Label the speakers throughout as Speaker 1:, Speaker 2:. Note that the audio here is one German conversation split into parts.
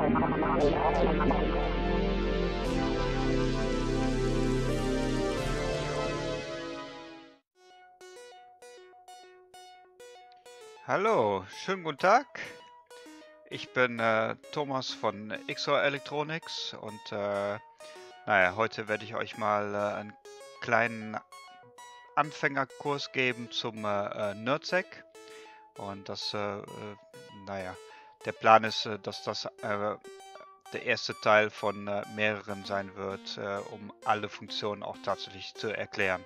Speaker 1: Hallo, schönen guten Tag. Ich bin Thomas von XOR Electronics und naja, heute werde ich euch mal einen kleinen Anfängerkurs geben zum NerdSec. Und das, naja, der Plan ist, dass das der erste Teil von mehreren sein wird, um alle Funktionen auch tatsächlich zu erklären.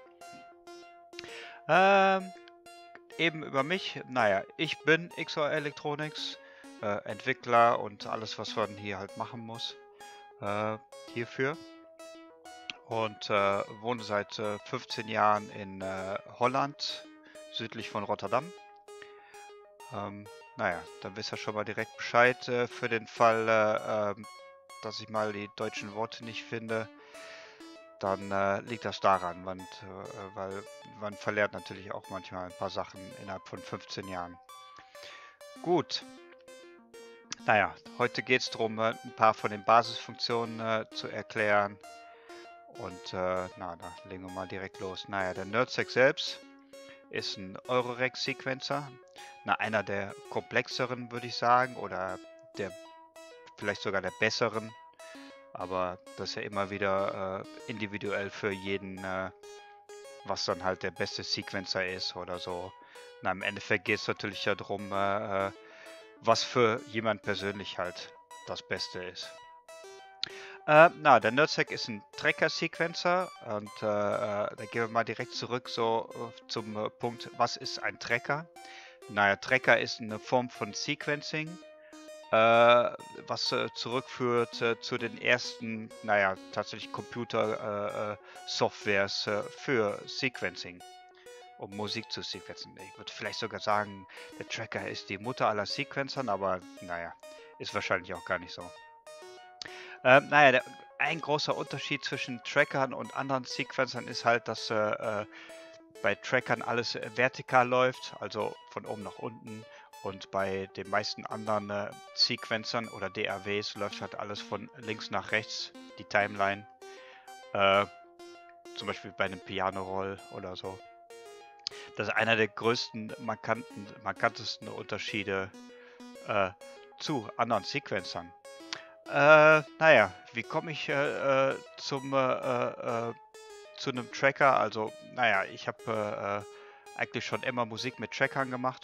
Speaker 1: Eben über mich, naja, ich bin XOR Electronics, Entwickler und alles, was man hier halt machen muss, hierfür. Und wohne seit 15 Jahren in Holland, südlich von Rotterdam. Naja, dann wisst ihr schon mal direkt Bescheid für den Fall, dass ich mal die deutschen Worte nicht finde. Dann liegt das daran, weil man verlernt natürlich auch manchmal ein paar Sachen innerhalb von 15 Jahren. Gut. Naja, heute geht es darum, ein paar von den Basisfunktionen zu erklären. Und na, da legen wir mal direkt los. Naja, der NerdSec selbst ist ein Eurorack-Sequencer. Einer der komplexeren, würde ich sagen, oder vielleicht sogar der besseren. Aber das ist ja immer wieder individuell für jeden, was dann halt der beste Sequencer ist oder so. Na, im Endeffekt geht es natürlich ja darum, was für jemand persönlich halt das Beste ist. Na, der NerdSec ist ein Tracker-Sequencer und da gehen wir mal direkt zurück so zum Punkt, was ist ein Tracker? Naja, Tracker ist eine Form von Sequencing, was zurückführt zu den ersten, naja, tatsächlich Computer-Softwares für Sequencing, um Musik zu sequenzen. Ich würde vielleicht sogar sagen, der Tracker ist die Mutter aller Sequencern, aber naja, ist wahrscheinlich auch gar nicht so. Naja, ein großer Unterschied zwischen Trackern und anderen Sequencern ist halt, dass bei Trackern alles vertikal läuft, also von oben nach unten. Und bei den meisten anderen Sequencern oder DAWs läuft halt alles von links nach rechts, die Timeline. Zum Beispiel bei einem Piano-Roll oder so. Das ist einer der größten, markantesten Unterschiede zu anderen Sequencern. Naja, wie komme ich zu einem Tracker? Also, naja, ich habe eigentlich schon immer Musik mit Trackern gemacht.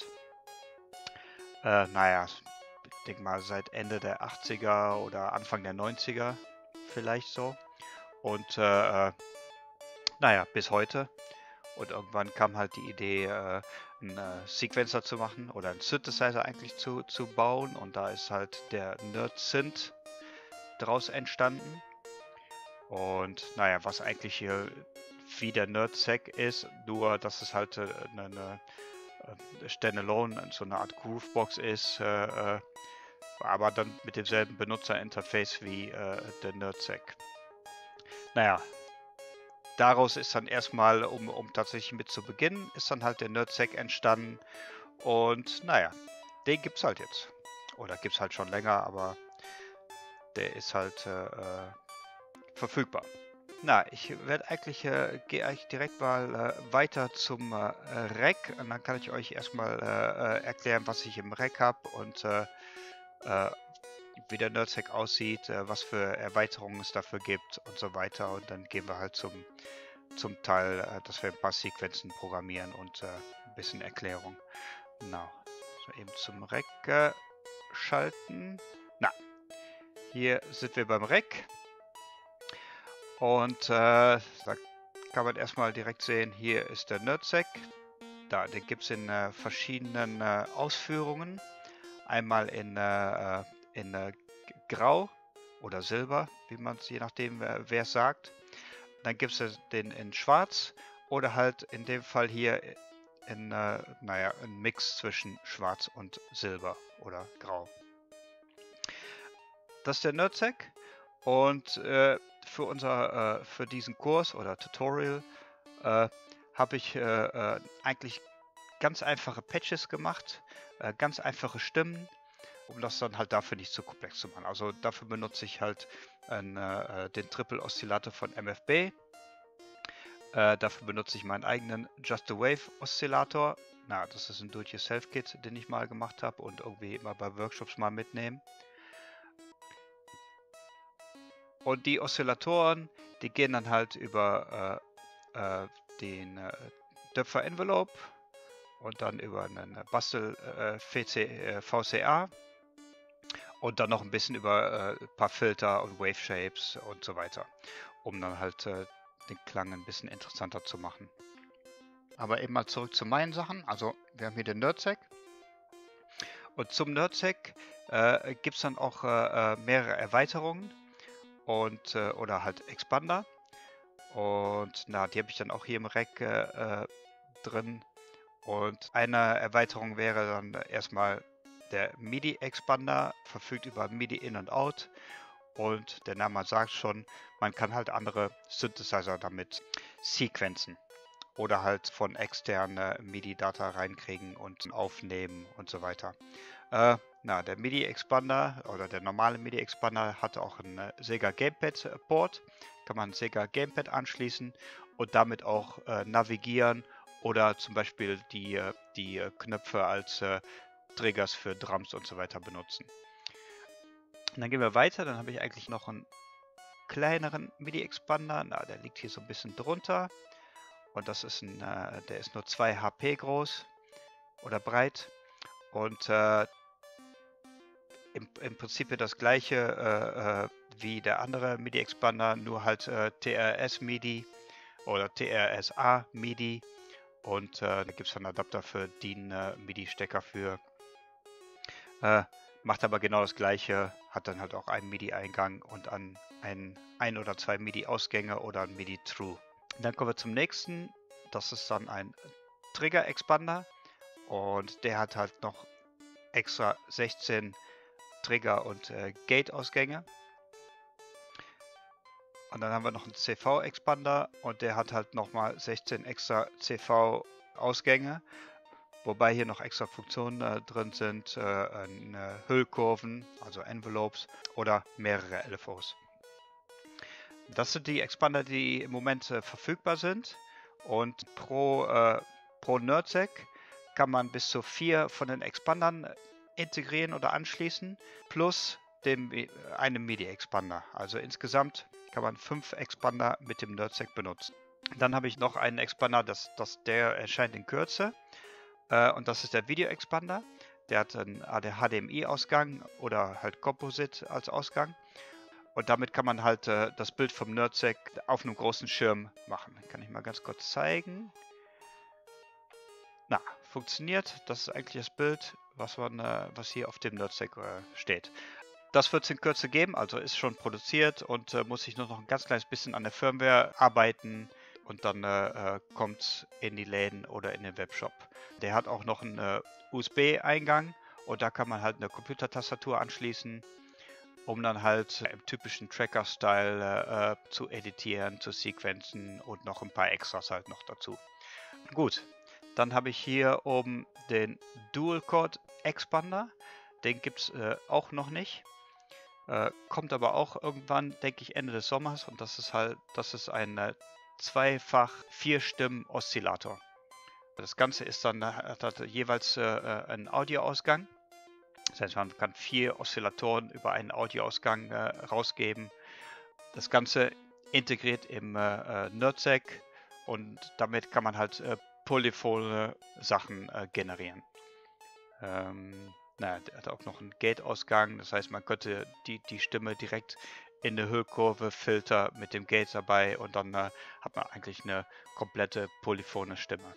Speaker 1: Naja, ich denke mal seit Ende der 80er oder Anfang der 90er vielleicht so. Und naja, bis heute. Und irgendwann kam halt die Idee, einen Sequencer zu machen oder einen Synthesizer eigentlich zu bauen. Und da ist halt der NerdSynth draus entstanden. Und naja, was eigentlich hier wie der NerdSec ist, nur dass es halt eine Standalone, so eine Art Groovebox ist, aber dann mit demselben Benutzerinterface wie der NerdSec. Naja, daraus ist dann erstmal, um tatsächlich mit zu beginnen, ist dann halt der NerdSec entstanden. Und naja, den gibt's halt jetzt. Oder gibt's halt schon länger, aber der ist halt verfügbar. Na, ich werde eigentlich, gehe eigentlich direkt mal weiter zum Rack und dann kann ich euch erstmal erklären, was ich im Rack habe und wie der NerdSec aussieht, was für Erweiterungen es dafür gibt und so weiter. Und dann gehen wir halt zum Teil, dass wir ein paar Sequenzen programmieren und ein bisschen Erklärung. Genau. So, eben zum Rack schalten. Na, hier sind wir beim Rack. Und da kann man erstmal direkt sehen, hier ist der NerdSec. Den gibt es in verschiedenen Ausführungen. Einmal in Grau oder Silber, wie man es, je nachdem wer es sagt. Dann gibt es den in Schwarz oder halt in dem Fall hier in, naja, ein Mix zwischen Schwarz und Silber oder Grau. Das ist der NerdSec und für diesen Kurs oder Tutorial habe ich eigentlich ganz einfache Patches gemacht, ganz einfache Stimmen um das dann halt dafür nicht zu komplex zu machen. Also dafür benutze ich halt den Triple-Oszillator von MFB. Dafür benutze ich meinen eigenen Just a Wave Oszillator. Na, das ist ein Do-it-yourself-Kit, den ich mal gemacht habe und irgendwie immer bei Workshops mal mitnehmen. Und die Oszillatoren, die gehen dann halt über den Döpfer Envelope und dann über einen Bastel VCA und dann noch ein bisschen über ein paar Filter und Wave Shapes und so weiter, um dann halt den Klang ein bisschen interessanter zu machen. Aber eben mal zurück zu meinen Sachen. Also wir haben hier den Nerdsack. Und zum Nerdsack gibt es dann auch mehrere Erweiterungen und oder halt Expander. Und na, die habe ich dann auch hier im Rack drin. Und eine Erweiterung wäre dann erstmal der MIDI-Expander, verfügt über MIDI In und Out. Und der Name sagt schon, man kann halt andere Synthesizer damit sequenzen oder halt von externe MIDI-Data reinkriegen und aufnehmen und so weiter. Der MIDI-Expander oder der normale MIDI-Expander hat auch ein Sega Gamepad-Port. Kann man ein Sega Gamepad anschließen und damit auch navigieren oder zum Beispiel die Knöpfe als Triggers für Drums und so weiter benutzen. Und dann gehen wir weiter, dann habe ich eigentlich noch einen kleineren MIDI-Expander. Na, der liegt hier so ein bisschen drunter. Und das ist der ist nur 2 HP groß oder breit. Und im Prinzip das gleiche wie der andere MIDI-Expander, nur halt TRS-MIDI oder TRS-A-MIDI. Und da gibt es einen Adapter für DIN MIDI-Stecker für. Macht aber genau das gleiche, hat dann halt auch einen MIDI-Eingang und ein oder zwei MIDI-Ausgänge oder ein MIDI-Through. Dann kommen wir zum nächsten, das ist dann ein Trigger-Expander und der hat halt noch extra 16 Trigger- und Gate-Ausgänge. Und dann haben wir noch einen CV-Expander und der hat halt nochmal 16 extra CV-Ausgänge. Wobei hier noch extra Funktionen drin sind, Hüllkurven, also Envelopes oder mehrere LFOs. Das sind die Expander, die im Moment verfügbar sind. Und pro Nerdsack kann man bis zu 4 von den Expandern integrieren oder anschließen, plus einem MIDI-Expander. Also insgesamt kann man 5 Expander mit dem Nerdsack benutzen. Dann habe ich noch einen Expander, der erscheint in Kürze. Und das ist der Video-Expander. Der hat einen HDMI-Ausgang oder halt Composite als Ausgang. Und damit kann man halt das Bild vom Nerdsack auf einem großen Schirm machen. Kann ich mal ganz kurz zeigen. Na, funktioniert. Das ist eigentlich das Bild, was hier auf dem Nerdsack steht. Das wird es in Kürze geben, also ist schon produziert und muss sich nur noch ein ganz kleines bisschen an der Firmware arbeiten. Und dann kommt es in die Läden oder in den Webshop. Der hat auch noch einen USB-Eingang und da kann man halt eine Computertastatur anschließen, um dann halt im typischen Tracker-Style zu editieren, zu sequenzen und noch ein paar Extras halt noch dazu. Gut, dann habe ich hier oben den Dual-Chord-Expander. Den gibt es auch noch nicht. Kommt aber auch irgendwann, denke ich, Ende des Sommers und das ist ein zweifach 4-Stimmen-Oszillator. Das Ganze ist dann hat jeweils einen Audioausgang. Das heißt, man kann 4 Oszillatoren über einen Audioausgang rausgeben. Das Ganze integriert im Nerdsack und damit kann man halt polyphone Sachen generieren. Der hat auch noch einen Gate-Ausgang, das heißt, man könnte die Stimme direkt in eine Hüllkurve filter mit dem Gate dabei und dann hat man eigentlich eine komplette polyphone Stimme.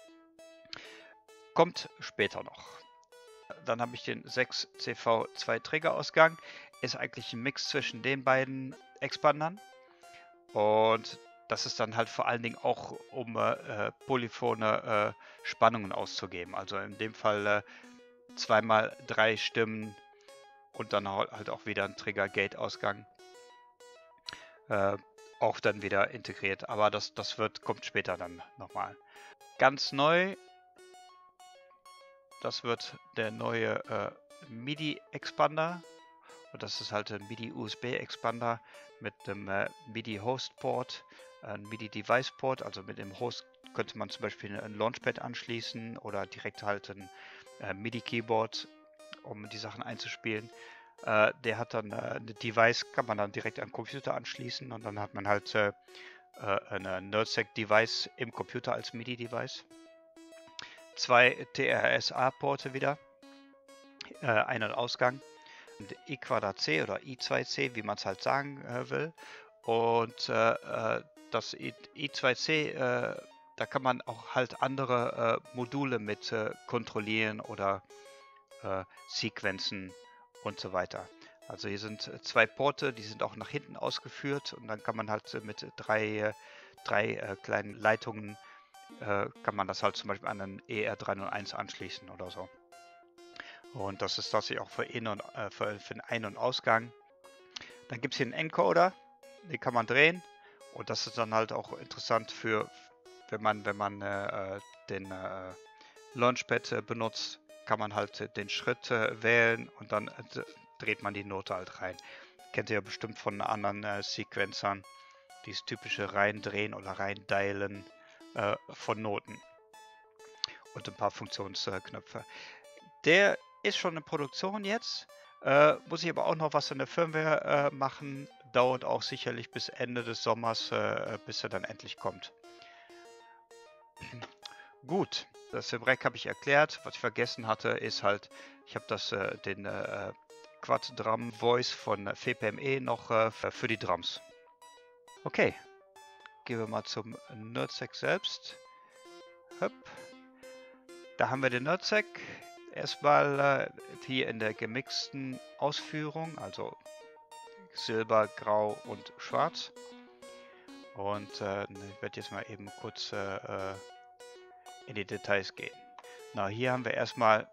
Speaker 1: Kommt später noch. Dann habe ich den 6CV2 Trägerausgang. Ist eigentlich ein Mix zwischen den beiden Expandern. Und das ist dann halt vor allen Dingen auch, um polyphone Spannungen auszugeben. Also in dem Fall 2x3 Stimmen und dann halt auch wieder ein Trigger-Gate-Ausgang. Auch dann wieder integriert, aber das kommt später dann nochmal. Ganz neu, das wird der neue MIDI-Expander. Und das ist halt ein MIDI-USB-Expander mit einem MIDI-Host-Port, ein MIDI-Device-Port. Also mit dem Host könnte man zum Beispiel ein Launchpad anschließen oder direkt halt ein MIDI-Keyboard, um die Sachen einzuspielen. Der hat dann eine Device, kann man dann direkt an den Computer anschließen und dann hat man halt eine NerdSec-Device im Computer als MIDI-Device. 2 TRS-A-Porte wieder, Ein- und Ausgang. I2C oder I2C, wie man es halt sagen will. Und das I2C, da kann man auch halt andere Module mit kontrollieren oder Sequenzen und so weiter. Also hier sind 2 Porte, die sind auch nach hinten ausgeführt und dann kann man halt mit drei kleinen Leitungen kann man das halt zum Beispiel an einen ER301 anschließen oder so. Und das ist das hier auch für den Ein- und Ausgang. Dann gibt es hier einen Encoder, den kann man drehen. Und das ist dann halt auch interessant für, wenn man den Launchpad benutzt, kann man halt den Schritt wählen und dann dreht man die Note halt rein. Kennt ihr ja bestimmt von anderen Sequencern, dieses typische Reindrehen oder Reindialen von Noten. Und ein paar Funktionsknöpfe. Der ist schon in Produktion jetzt. Muss ich aber auch noch was in der Firmware machen. Dauert auch sicherlich bis Ende des Sommers, bis er dann endlich kommt. Gut, das Break habe ich erklärt. Was ich vergessen hatte, ist halt, ich habe den Quad Drum Voice von VPME noch für die Drums. Okay, gehen wir mal zum NerdSec selbst. Hopp. Da haben wir den NerdSec. Erstmal hier in der gemixten Ausführung, also Silber, Grau und Schwarz. Und ich werde jetzt mal eben kurz in die Details gehen. Na, hier haben wir erstmal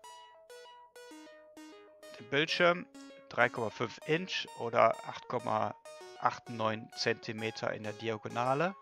Speaker 1: den Bildschirm, 3,5 Inch oder 8,89 Zentimeter in der Diagonale.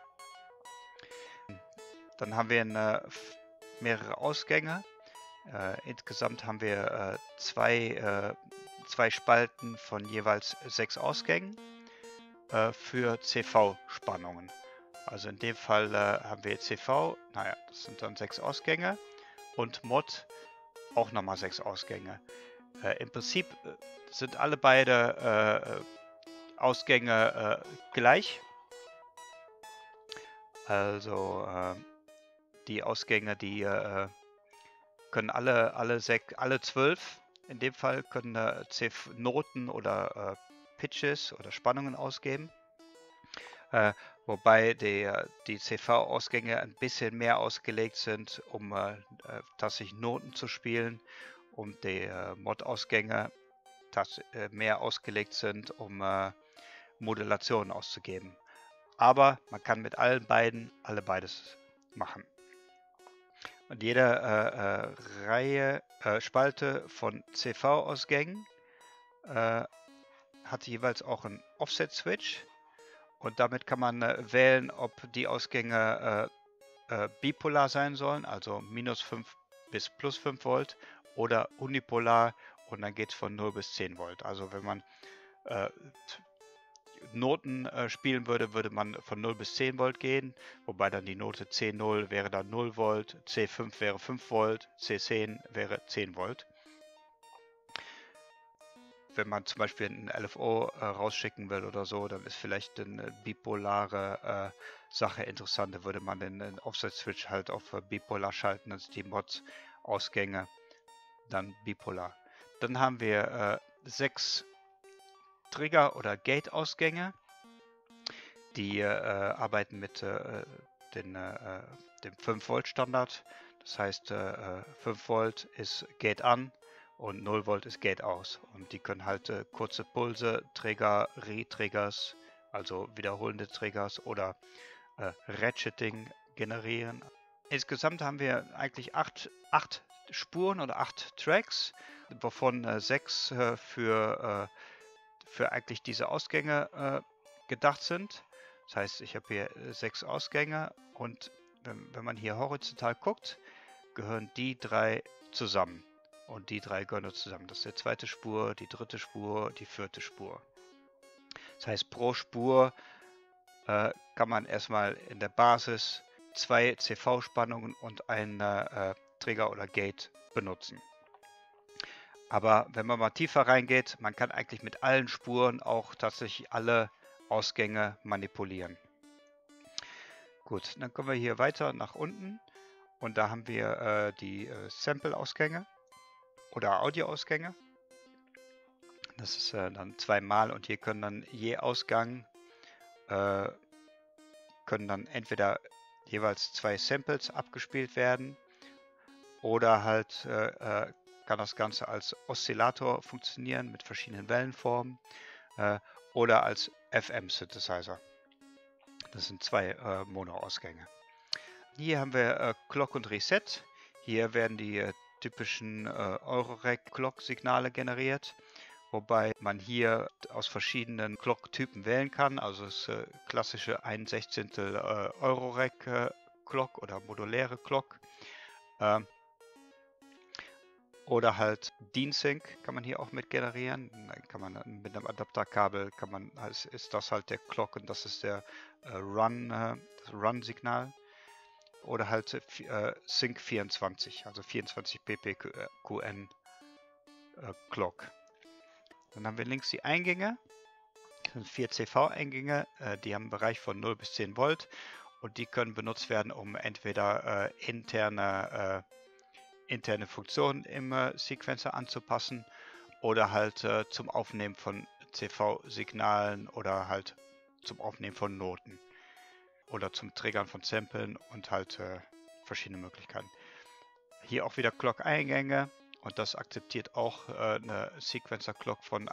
Speaker 1: Dann haben wir mehrere Ausgänge. Insgesamt haben wir zwei Spalten von jeweils 6 Ausgängen für CV-Spannungen. Also in dem Fall haben wir CV, naja, das sind dann 6 Ausgänge und Mod auch nochmal 6 Ausgänge. Im Prinzip sind alle beide Ausgänge gleich. Also die Ausgänge, die können alle 12, in dem Fall können Noten oder Pitches oder Spannungen ausgeben. Wobei die CV-Ausgänge ein bisschen mehr ausgelegt sind, um tatsächlich Noten zu spielen, und die Mod-Ausgänge mehr ausgelegt sind, um Modulationen auszugeben. Aber man kann mit beides machen. Und jede Spalte von CV-Ausgängen hat jeweils auch einen Offset-Switch. Und damit kann man wählen, ob die Ausgänge bipolar sein sollen, also minus 5 bis plus 5 Volt, oder unipolar, und dann geht es von 0 bis 10 Volt. Also wenn man Noten spielen würde, würde man von 0 bis 10 Volt gehen, wobei dann die Note C0 wäre dann 0 Volt, C5 wäre 5 Volt, C10 wäre 10 Volt. Wenn man zum Beispiel ein LFO rausschicken will oder so, dann ist vielleicht eine bipolare Sache interessant. Da würde man den Offset-Switch halt auf bipolar schalten, also die Mods-Ausgänge dann bipolar. Dann haben wir 6 Trigger- oder Gate-Ausgänge. Die arbeiten mit dem 5-Volt-Standard. Das heißt, 5 Volt ist Gate an und 0 Volt ist Gate aus. Und die können halt kurze Pulse, Trigger, Re-Triggers, also wiederholende Triggers oder Ratcheting generieren. Insgesamt haben wir eigentlich 8 Spuren oder 8 Tracks, wovon 6 für eigentlich diese Ausgänge gedacht sind. Das heißt, ich habe hier 6 Ausgänge und wenn man hier horizontal guckt, gehören die 3 zusammen. Und die drei gehören zusammen. Das ist die zweite Spur, die dritte Spur, die vierte Spur. Das heißt, pro Spur kann man erstmal in der Basis 2 CV-Spannungen und ein Trigger oder Gate benutzen. Aber wenn man mal tiefer reingeht, man kann eigentlich mit allen Spuren auch tatsächlich alle Ausgänge manipulieren. Gut, dann kommen wir hier weiter nach unten und da haben wir die Sample-Ausgänge oder Audio-Ausgänge. Das ist dann zweimal und hier können dann je Ausgang können dann entweder jeweils 2 Samples abgespielt werden oder halt kann das Ganze als Oszillator funktionieren mit verschiedenen Wellenformen oder als FM-Synthesizer. Das sind 2 Mono-Ausgänge. Hier haben wir Clock und Reset. Hier werden die typischen Eurorack-Clock-Signale generiert, wobei man hier aus verschiedenen Clock-Typen wählen kann. Also das klassische 1/16 Eurorack-Clock oder moduläre Clock. Oder halt DeanSync kann man hier auch mit generieren. Dann kann man mit einem Adapterkabel ist das halt der Clock und das ist der Run-Signal. Oder halt Sync 24, also 24 ppqn Clock. Dann haben wir links die Eingänge. Das sind 4 CV-Eingänge, die haben einen Bereich von 0 bis 10 Volt und die können benutzt werden, um entweder interne Funktionen im Sequencer anzupassen oder halt zum Aufnehmen von CV-Signalen oder halt zum Aufnehmen von Noten oder zum Triggern von Samplen und halt verschiedene Möglichkeiten. Hier auch wieder Clock-Eingänge und das akzeptiert auch eine Sequencer-Clock von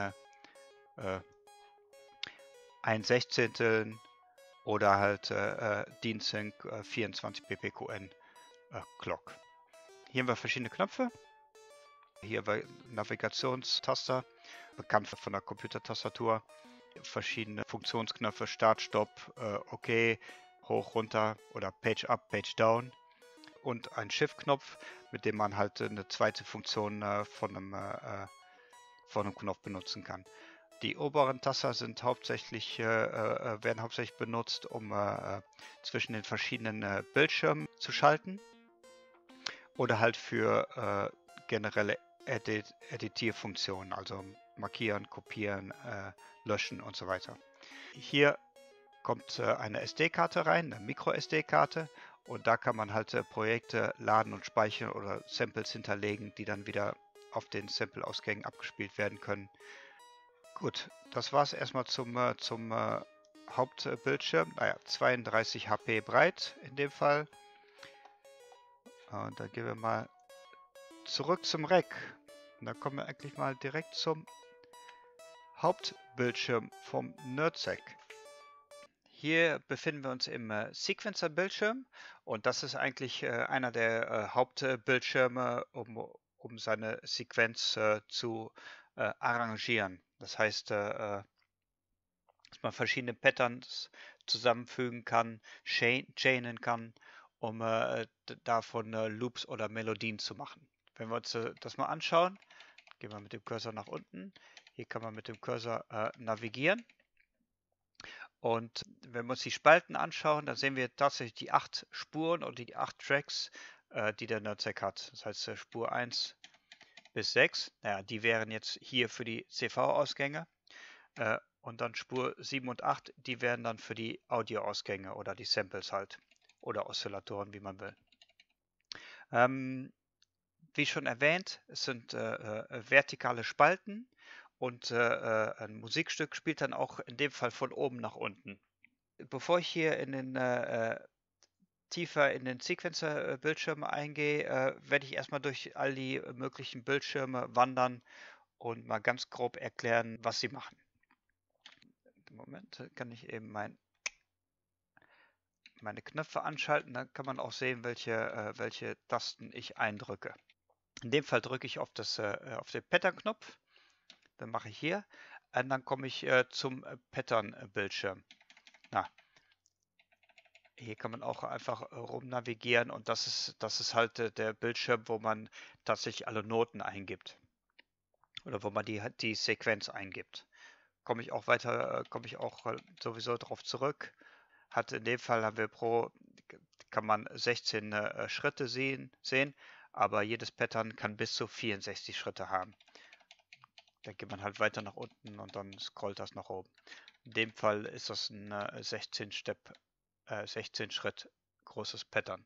Speaker 1: 1/16 oder halt DeanSync 24 ppqn Clock. Hier haben wir verschiedene Knöpfe. Hier haben wir Navigationstaster, bekannt von der Computertastatur. Verschiedene Funktionsknöpfe, Start, Stopp, OK, hoch, runter oder Page Up, Page Down. Und ein Shift-Knopf, mit dem man halt eine zweite Funktion von einem Knopf benutzen kann. Die oberen Taster sind werden hauptsächlich benutzt, um zwischen den verschiedenen Bildschirmen zu schalten oder halt für generelle Editierfunktionen, also markieren, kopieren, löschen und so weiter. Hier kommt eine SD-Karte rein, eine Micro-SD-Karte, und da kann man halt Projekte laden und speichern oder Samples hinterlegen, die dann wieder auf den Sample-Ausgängen abgespielt werden können. Gut, das war es erstmal zum Hauptbildschirm. Naja, 32 HP breit in dem Fall. Und dann gehen wir mal zurück zum Rack. Und dann kommen wir eigentlich mal direkt zum Hauptbildschirm vom NerdSec. Hier befinden wir uns im Sequencer-Bildschirm und das ist eigentlich einer der Hauptbildschirme, um seine Sequenz zu arrangieren. Das heißt, dass man verschiedene Patterns zusammenfügen kann, chainen kann, um davon Loops oder Melodien zu machen. Wenn wir uns das mal anschauen, gehen wir mit dem Cursor nach unten. Hier kann man mit dem Cursor navigieren. Und wenn wir uns die Spalten anschauen, dann sehen wir tatsächlich die 8 Spuren und die 8 Tracks, die der NerdSec hat. Das heißt Spur 1 bis 6, naja, die wären jetzt hier für die CV-Ausgänge. Und dann Spur 7 und 8, die wären dann für die Audio-Ausgänge oder die Samples halt. Oder Oszillatoren, wie man will. Wie schon erwähnt, es sind vertikale Spalten. Und ein Musikstück spielt dann auch in dem Fall von oben nach unten. Bevor ich hier tiefer in den Sequencer-Bildschirm eingehe, werde ich erstmal durch all die möglichen Bildschirme wandern und mal ganz grob erklären, was sie machen. Im Moment kann ich eben meine Knöpfe anschalten, dann kann man auch sehen, welche Tasten ich eindrücke. In dem Fall drücke ich auf den Pattern-Knopf. Dann mache ich hier und dann komme ich zum Pattern-Bildschirm. Hier kann man auch einfach rum navigieren und das ist halt der Bildschirm, wo man tatsächlich alle Noten eingibt oder wo man die Sequenz eingibt. Komme ich auch sowieso drauf zurück. In dem Fall kann man 16 Schritte sehen, aber jedes Pattern kann bis zu 64 Schritte haben. Da geht man halt weiter nach unten und dann scrollt das nach oben. In dem Fall ist das ein 16 Schritt großes Pattern.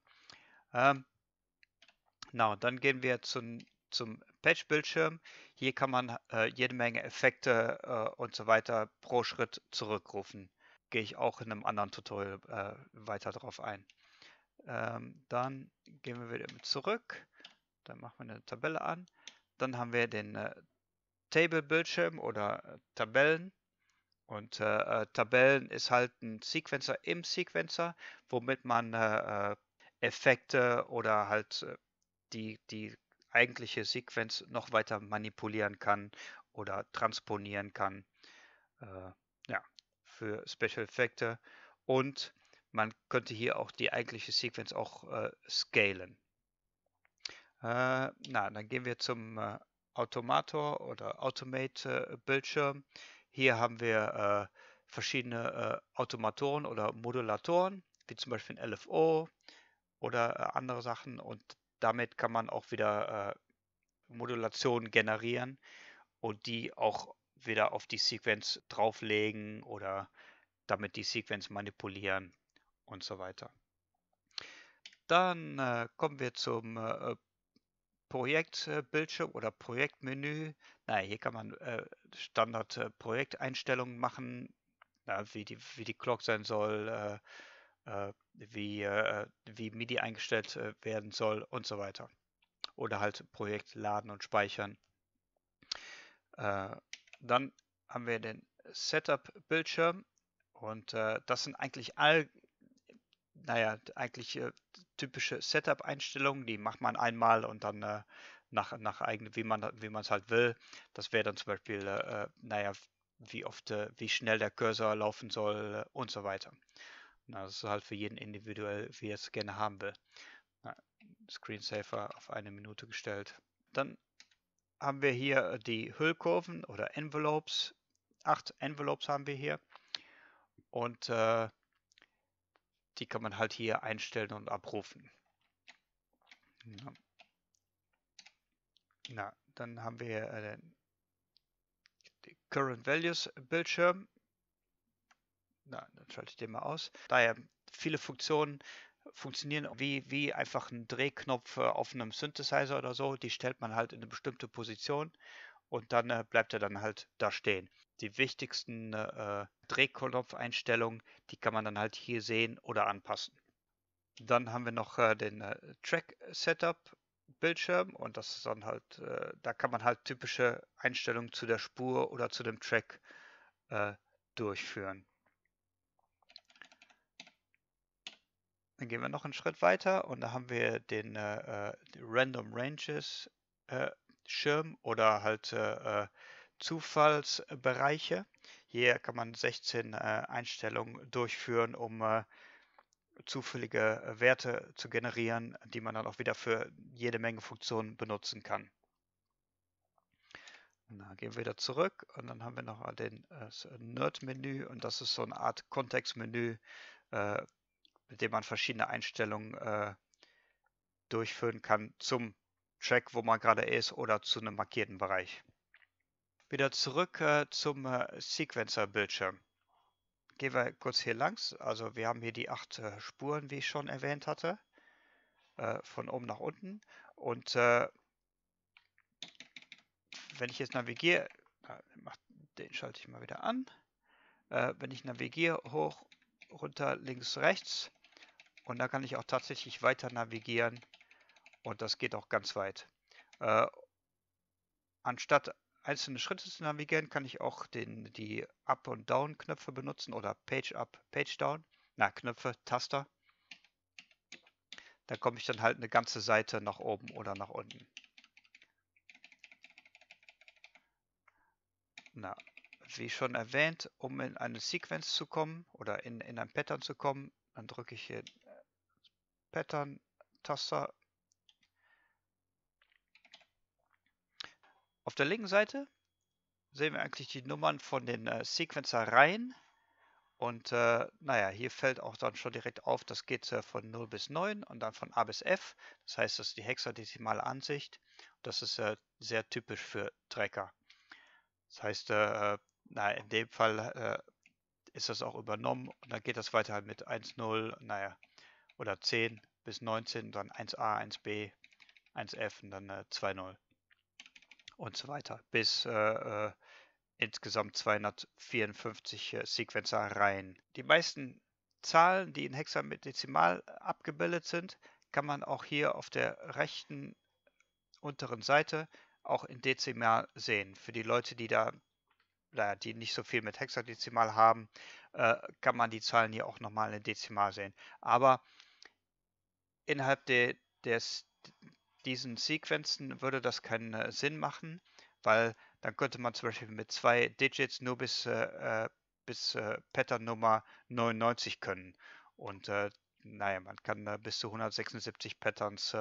Speaker 1: Und dann gehen wir zum Patch-Bildschirm. Hier kann man jede Menge Effekte und so weiter pro Schritt zurückrufen. Gehe ich auch in einem anderen Tutorial weiter drauf ein. Dann gehen wir wieder zurück. Dann machen wir eine Tabelle an. Dann haben wir den Table-Bildschirm oder Tabellen. Und Tabellen ist halt ein Sequencer im Sequencer, womit man Effekte oder halt die eigentliche Sequenz noch weiter manipulieren kann oder transponieren kann. Ja, für Special Effekte. Und man könnte hier auch die eigentliche Sequenz auch scalen. Dann gehen wir zum Automator oder Automate Bildschirm. Hier haben wir verschiedene Automatoren oder Modulatoren, wie zum Beispiel ein LFO oder andere Sachen. Und damit kann man auch wieder Modulationen generieren und die auch wieder auf die Sequenz drauflegen oder damit die Sequenz manipulieren und so weiter. Dann kommen wir zum Projektbildschirm oder Projektmenü. Hier kann man Standard Projekteinstellungen machen, wie die Clock sein soll, wie MIDI eingestellt werden soll und so weiter. Oder halt Projekt laden und speichern. Dann haben wir den Setup-Bildschirm und das sind eigentlich typische Setup-Einstellungen, die macht man einmal und dann nach eigen, wie man es halt will. Das wäre dann zum Beispiel, wie schnell der Cursor laufen soll und so weiter. Das ist halt für jeden individuell, wie er es gerne haben will. Screensaver auf 1 Minute gestellt. Dann haben wir hier die Hüllkurven oder Envelopes. 8 Envelopes haben wir hier. Und die kann man halt hier einstellen und abrufen. Dann haben wir den Current Values Bildschirm. Dann schalte ich den mal aus. Daher viele Funktionen funktionieren wie einfach ein Drehknopf auf einem Synthesizer oder so. Die stellt man halt in eine bestimmte Position und dann bleibt er dann halt da stehen. Die wichtigsten Drehknopfeinstellungen, die kann man dann halt hier sehen oder anpassen. Dann haben wir noch den Track Setup Bildschirm und das ist dann halt, da kann man halt typische Einstellungen zu der Spur oder zu dem Track durchführen. Dann gehen wir noch einen Schritt weiter und da haben wir den Random Ranges Schirm oder halt Zufallsbereiche. Hier kann man 16 Einstellungen durchführen, um zufällige Werte zu generieren, die man dann auch wieder für jede Menge Funktionen benutzen kann. Dann gehen wir wieder zurück und dann haben wir noch den Nerd-Menü und das ist so eine Art Kontextmenü, mit dem man verschiedene Einstellungen durchführen kann zum Track, wo man gerade ist oder zu einem markierten Bereich. Wieder zurück zum Sequencer-Bildschirm. Gehen wir kurz hier langs. Also wir haben hier die 8 Spuren, wie ich schon erwähnt hatte, von oben nach unten. Und wenn ich jetzt navigiere, den schalte ich mal wieder an. Wenn ich navigiere, hoch, runter, links, rechts. Und da kann ich auch tatsächlich weiter navigieren. Und das geht auch ganz weit. Anstatt einzelne Schritte zu navigieren, kann ich auch die Up- und Down-Knöpfe benutzen oder Page Up, Page Down. Knöpfe, Taster. Da komme ich dann halt eine ganze Seite nach oben oder nach unten. Wie schon erwähnt, um in eine Sequenz zu kommen oder in ein Pattern zu kommen, Dann drücke ich hier Pattern-Taster. Auf der linken Seite sehen wir eigentlich die Nummern von den Sequencer-Reihen. Und naja, hier fällt auch dann schon direkt auf, das geht von 0 bis 9 und dann von A bis F. Das heißt, das ist die hexadezimale Ansicht. Das ist sehr typisch für Tracker. Das heißt, in dem Fall ist das auch übernommen und dann geht das weiter halt mit 1, 0, naja, oder 10 bis 19, dann 1a, 1b, 1f und dann 2, 0 und so weiter bis insgesamt 254 Sequencer-Reihen. Die meisten Zahlen, die in hexadezimal abgebildet sind, kann man auch hier auf der rechten unteren Seite auch in Dezimal sehen. Für die Leute, die die nicht so viel mit Hexadezimal haben, kann man die Zahlen hier auch nochmal in Dezimal sehen. Aber innerhalb diesen Sequenzen würde das keinen Sinn machen, weil dann könnte man zum Beispiel mit 2 Digits nur bis Pattern Nummer 99 können. Und naja, man kann bis zu 176 Patterns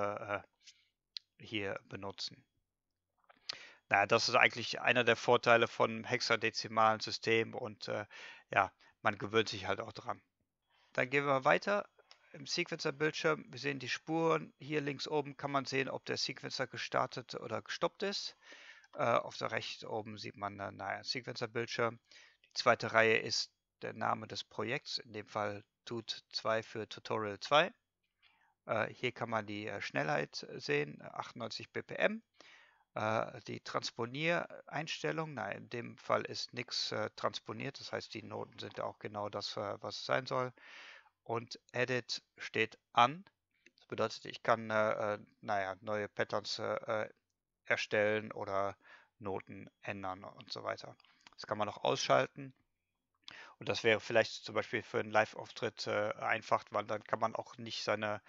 Speaker 1: hier benutzen. Naja, das ist eigentlich einer der Vorteile von hexadezimalen Systemen und ja, man gewöhnt sich halt auch dran. Dann gehen wir weiter im Sequencer-Bildschirm. Wir sehen die Spuren. Hier links oben kann man sehen, ob der Sequencer gestartet oder gestoppt ist. Auf der rechts oben sieht man, Sequencer-Bildschirm. Die zweite Reihe ist der Name des Projekts, in dem Fall TUT2 für Tutorial 2. Hier kann man die Schnellheit sehen, 98 BPM. Die Transponiereinstellung, in dem Fall ist nichts transponiert, das heißt, die Noten sind auch genau das, was es sein soll. Und Edit steht an. Das bedeutet, ich kann neue Patterns erstellen oder Noten ändern und so weiter. Das kann man auch ausschalten. Und das wäre vielleicht zum Beispiel für einen Live-Auftritt einfach, weil dann kann man auch nicht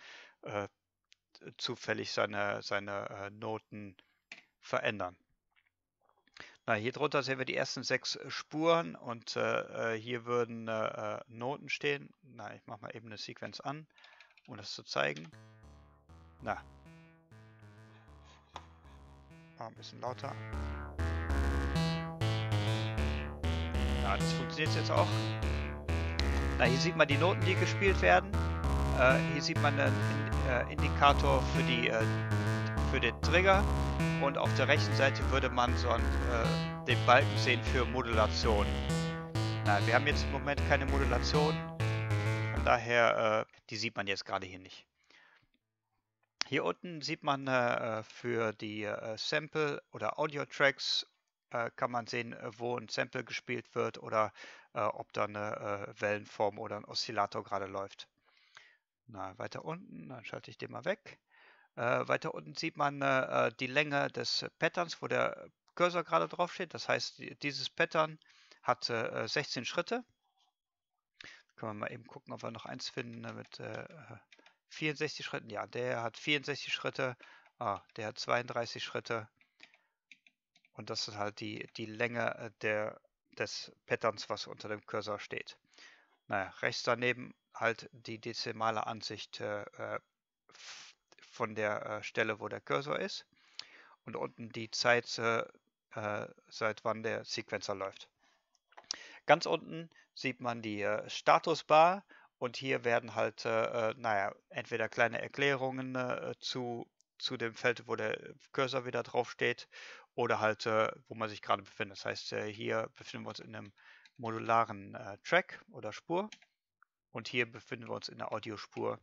Speaker 1: zufällig seine Noten verändern. Hier drunter sehen wir die ersten 6 Spuren und hier würden Noten stehen. Ich mache mal eben eine Sequenz an, um das zu zeigen. Mal ein bisschen lauter. Das funktioniert jetzt auch. Hier sieht man die Noten, die gespielt werden. Hier sieht man einen Indikator für den Trigger. Und auf der rechten Seite würde man den Balken sehen für Modulation. Wir haben jetzt im Moment keine Modulation. Von daher, die sieht man jetzt gerade hier nicht. Hier unten sieht man für die Sample oder Audio-Tracks kann man sehen, wo ein Sample gespielt wird oder ob da eine Wellenform oder ein Oszillator gerade läuft. Weiter unten, dann schalte ich den mal weg. Weiter unten sieht man die Länge des Patterns, wo der Cursor gerade drauf steht. Das heißt, dieses Pattern hat 16 Schritte. Können wir mal eben gucken, ob wir noch eins finden mit 64 Schritten. Ja, der hat 64 Schritte. Der hat 32 Schritte. Und das ist halt die Länge des Patterns, was unter dem Cursor steht. Rechts daneben halt die dezimale Ansicht von der Stelle, wo der Cursor ist. Und unten die Zeit, seit wann der Sequencer läuft. Ganz unten sieht man die Statusbar und hier werden halt, entweder kleine Erklärungen zu dem Feld, wo der Cursor wieder drauf steht oder halt, wo man sich gerade befindet. Das heißt, hier befinden wir uns in einem modularen Track oder Spur und hier befinden wir uns in der Audiospur.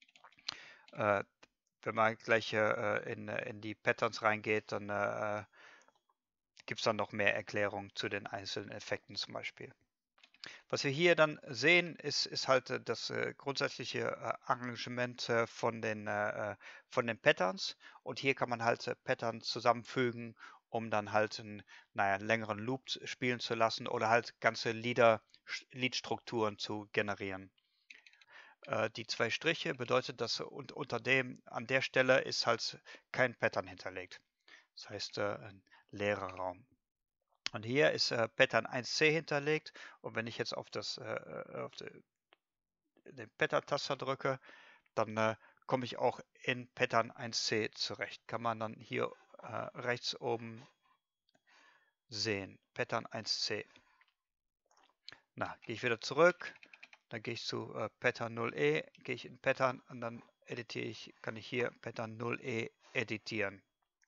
Speaker 1: Wenn man gleich in die Patterns reingeht, dann gibt es dann noch mehr Erklärungen zu den einzelnen Effekten zum Beispiel. Was wir hier dann sehen, ist halt das grundsätzliche Arrangement von den Patterns. Und hier kann man halt Patterns zusammenfügen, um dann halt einen längeren Loop spielen zu lassen oder halt ganze Liedstrukturen zu generieren. Die 2 Striche bedeutet, dass an der Stelle ist halt kein Pattern hinterlegt. Das heißt ein leerer Raum. Und hier ist Pattern 1c hinterlegt und wenn ich jetzt auf den Pattern-Taster drücke, dann komme ich auch in Pattern 1c zurecht. Kann man dann hier rechts oben sehen. Pattern 1c. Na, gehe ich wieder zurück. Dann gehe ich zu Pattern 0e, gehe ich in Pattern und dann kann ich hier Pattern 0e editieren.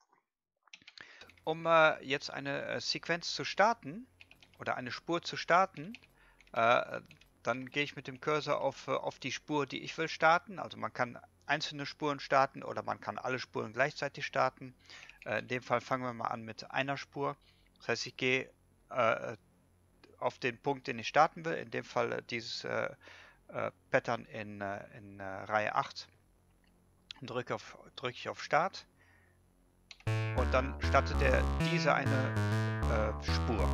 Speaker 1: Um jetzt eine Sequenz zu starten oder eine Spur zu starten, dann gehe ich mit dem Cursor auf die Spur, die ich will starten. Also man kann einzelne Spuren starten oder man kann alle Spuren gleichzeitig starten. In dem Fall fangen wir mal an mit einer Spur. Das heißt, ich gehe auf den Punkt, den ich starten will. In dem Fall dieses Pattern in Reihe 8. Drücke ich auf Start. Und dann startet er diese eine Spur.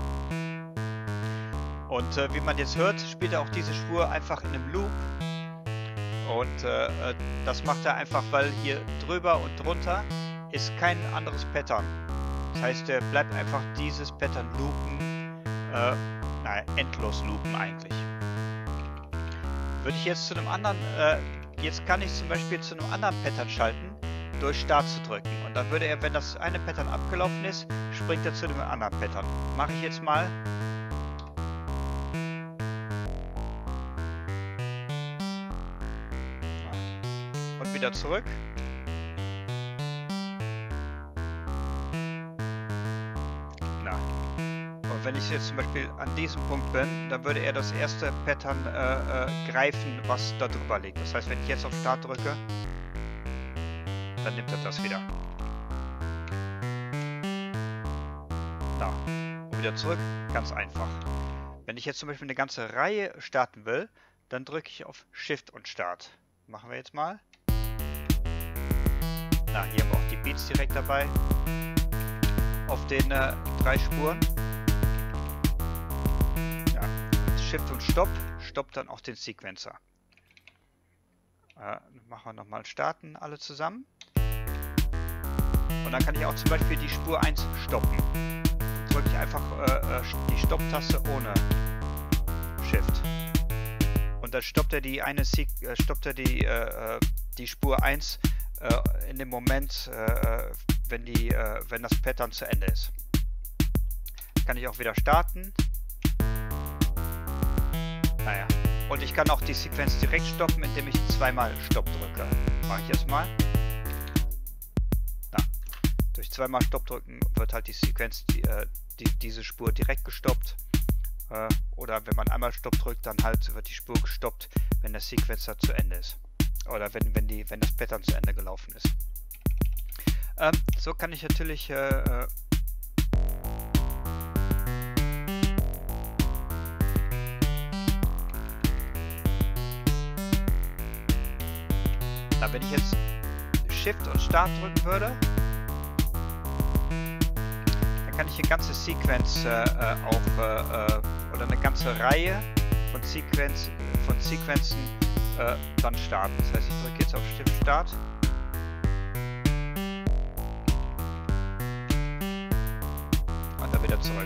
Speaker 1: Und wie man jetzt hört, spielt er auch diese Spur einfach in einem Loop. Und das macht er einfach, weil hier drüber und drunter ist kein anderes Pattern. Das heißt, er bleibt einfach dieses Pattern loopen, endlos loopen eigentlich. Würde ich jetzt zu einem anderen, jetzt kann ich zum Beispiel zu einem anderen Pattern schalten, durch Start zu drücken. Und dann würde er, wenn das eine Pattern abgelaufen ist, springt er zu dem anderen Pattern. Mache ich jetzt mal. Und wieder zurück. Na. Und wenn ich jetzt zum Beispiel an diesem Punkt bin, dann würde er das erste Pattern greifen, was da drüber liegt. Das heißt, wenn ich jetzt auf Start drücke, dann nimmt er das wieder. Da. Und wieder zurück. Ganz einfach. Wenn ich jetzt zum Beispiel eine ganze Reihe starten will, dann drücke ich auf Shift und Start. Machen wir jetzt mal. Na, hier haben wir auch die Beats direkt dabei. Auf den 3 Spuren. Ja. Shift und Stopp. Stoppt dann auch den Sequencer. Machen wir nochmal starten, alle zusammen. Und dann kann ich auch zum Beispiel die Spur 1 stoppen. Drücke ich einfach die Stopptaste ohne Shift. Und dann stoppt er die Spur 1 in dem Moment, wenn das Pattern zu Ende ist. Kann ich auch wieder starten. Naja. Und ich kann auch die Sequenz direkt stoppen, indem ich zweimal Stopp drücke. Mache ich jetzt mal. Na, durch zweimal Stopp drücken wird halt die Sequenz, diese Spur direkt gestoppt. Oder wenn man einmal Stopp drückt, dann halt wird die Spur gestoppt, wenn der Sequencer zu Ende ist. Oder wenn das Pattern zu Ende gelaufen ist. So kann ich natürlich wenn ich jetzt Shift und Start drücken würde, dann kann ich eine ganze Sequenz oder eine ganze Reihe von Sequenzen dann starten. Das heißt, ich drücke jetzt auf Shift Start. Und dann wieder zurück.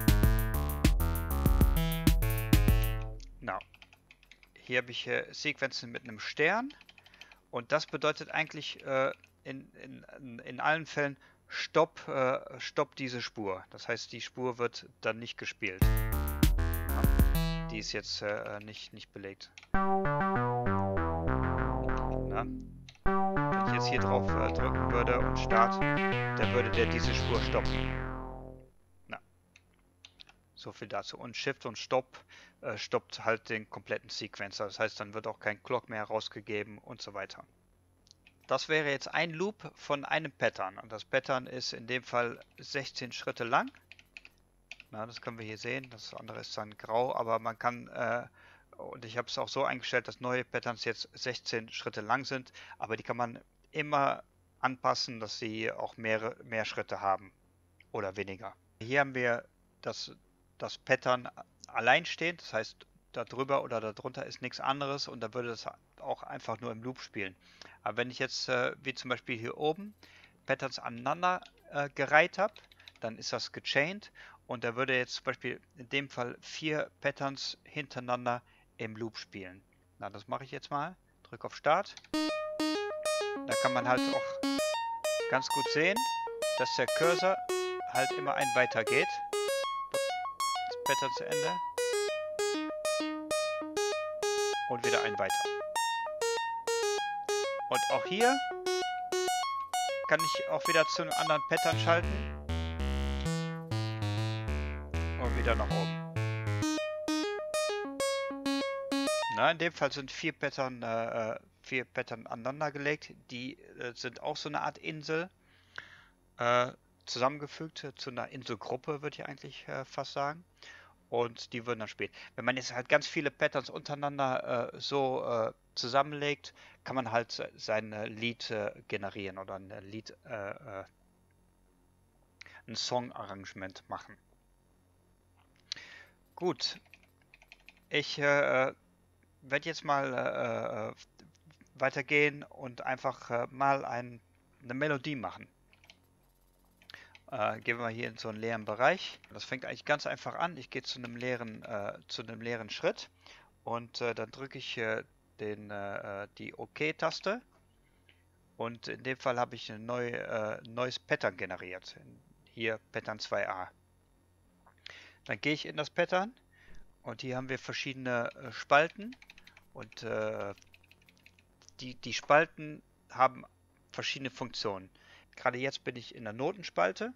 Speaker 1: Now. Hier habe ich Sequenzen mit einem Stern. Und das bedeutet eigentlich in allen Fällen Stopp diese Spur. Das heißt, die Spur wird dann nicht gespielt. Die ist jetzt nicht belegt. Na? Wenn ich jetzt hier drauf drücken würde und Start, dann würde der diese Spur stoppen. Na. So viel dazu. Und Shift und Stopp stoppt halt den kompletten Sequencer. Das heißt, dann wird auch kein Clock mehr rausgegeben und so weiter. Das wäre jetzt ein Loop von einem Pattern. Und das Pattern ist in dem Fall 16 Schritte lang. Na, das können wir hier sehen. Das andere ist dann grau, aber man kann, und ich habe es auch so eingestellt, dass neue Patterns jetzt 16 Schritte lang sind, aber die kann man immer anpassen, dass sie auch mehr Schritte haben oder weniger. Hier haben wir das Pattern alleinstehend, das heißt, da drüber oder darunter ist nichts anderes und da würde es auch einfach nur im Loop spielen. Aber wenn ich jetzt, wie zum Beispiel hier oben, Patterns aneinander gereiht habe, dann ist das gechained und da würde jetzt zum Beispiel in dem Fall 4 Patterns hintereinander im Loop spielen. Na, das mache ich jetzt mal. Drück auf Start. Da kann man halt auch ganz gut sehen, dass der Cursor halt immer ein weiter geht. Das Pattern zu Ende. Und wieder ein weiter. Und auch hier kann ich auch wieder zu einem anderen Pattern schalten. Und wieder nach oben. Na, in dem Fall sind 4 Pattern aneinander gelegt. Die sind auch so eine Art Insel. Zusammengefügt zu einer Inselgruppe, würde ich eigentlich fast sagen. Und die würden dann spielen. Wenn man jetzt halt ganz viele Patterns untereinander zusammenlegt, kann man halt sein Lied generieren oder ein Lied, ein Song-Arrangement machen. Gut. Ich werde jetzt mal weitergehen und einfach mal eine Melodie machen. Gehen wir hier in so einen leeren Bereich. Das fängt eigentlich ganz einfach an. Ich gehe zu einem leeren Schritt und dann drücke ich die OK-Taste und in dem Fall habe ich ein neues Pattern generiert. Hier Pattern 2a. Dann gehe ich in das Pattern und hier haben wir verschiedene Spalten und die Spalten haben verschiedene Funktionen. Gerade jetzt bin ich in der Notenspalte.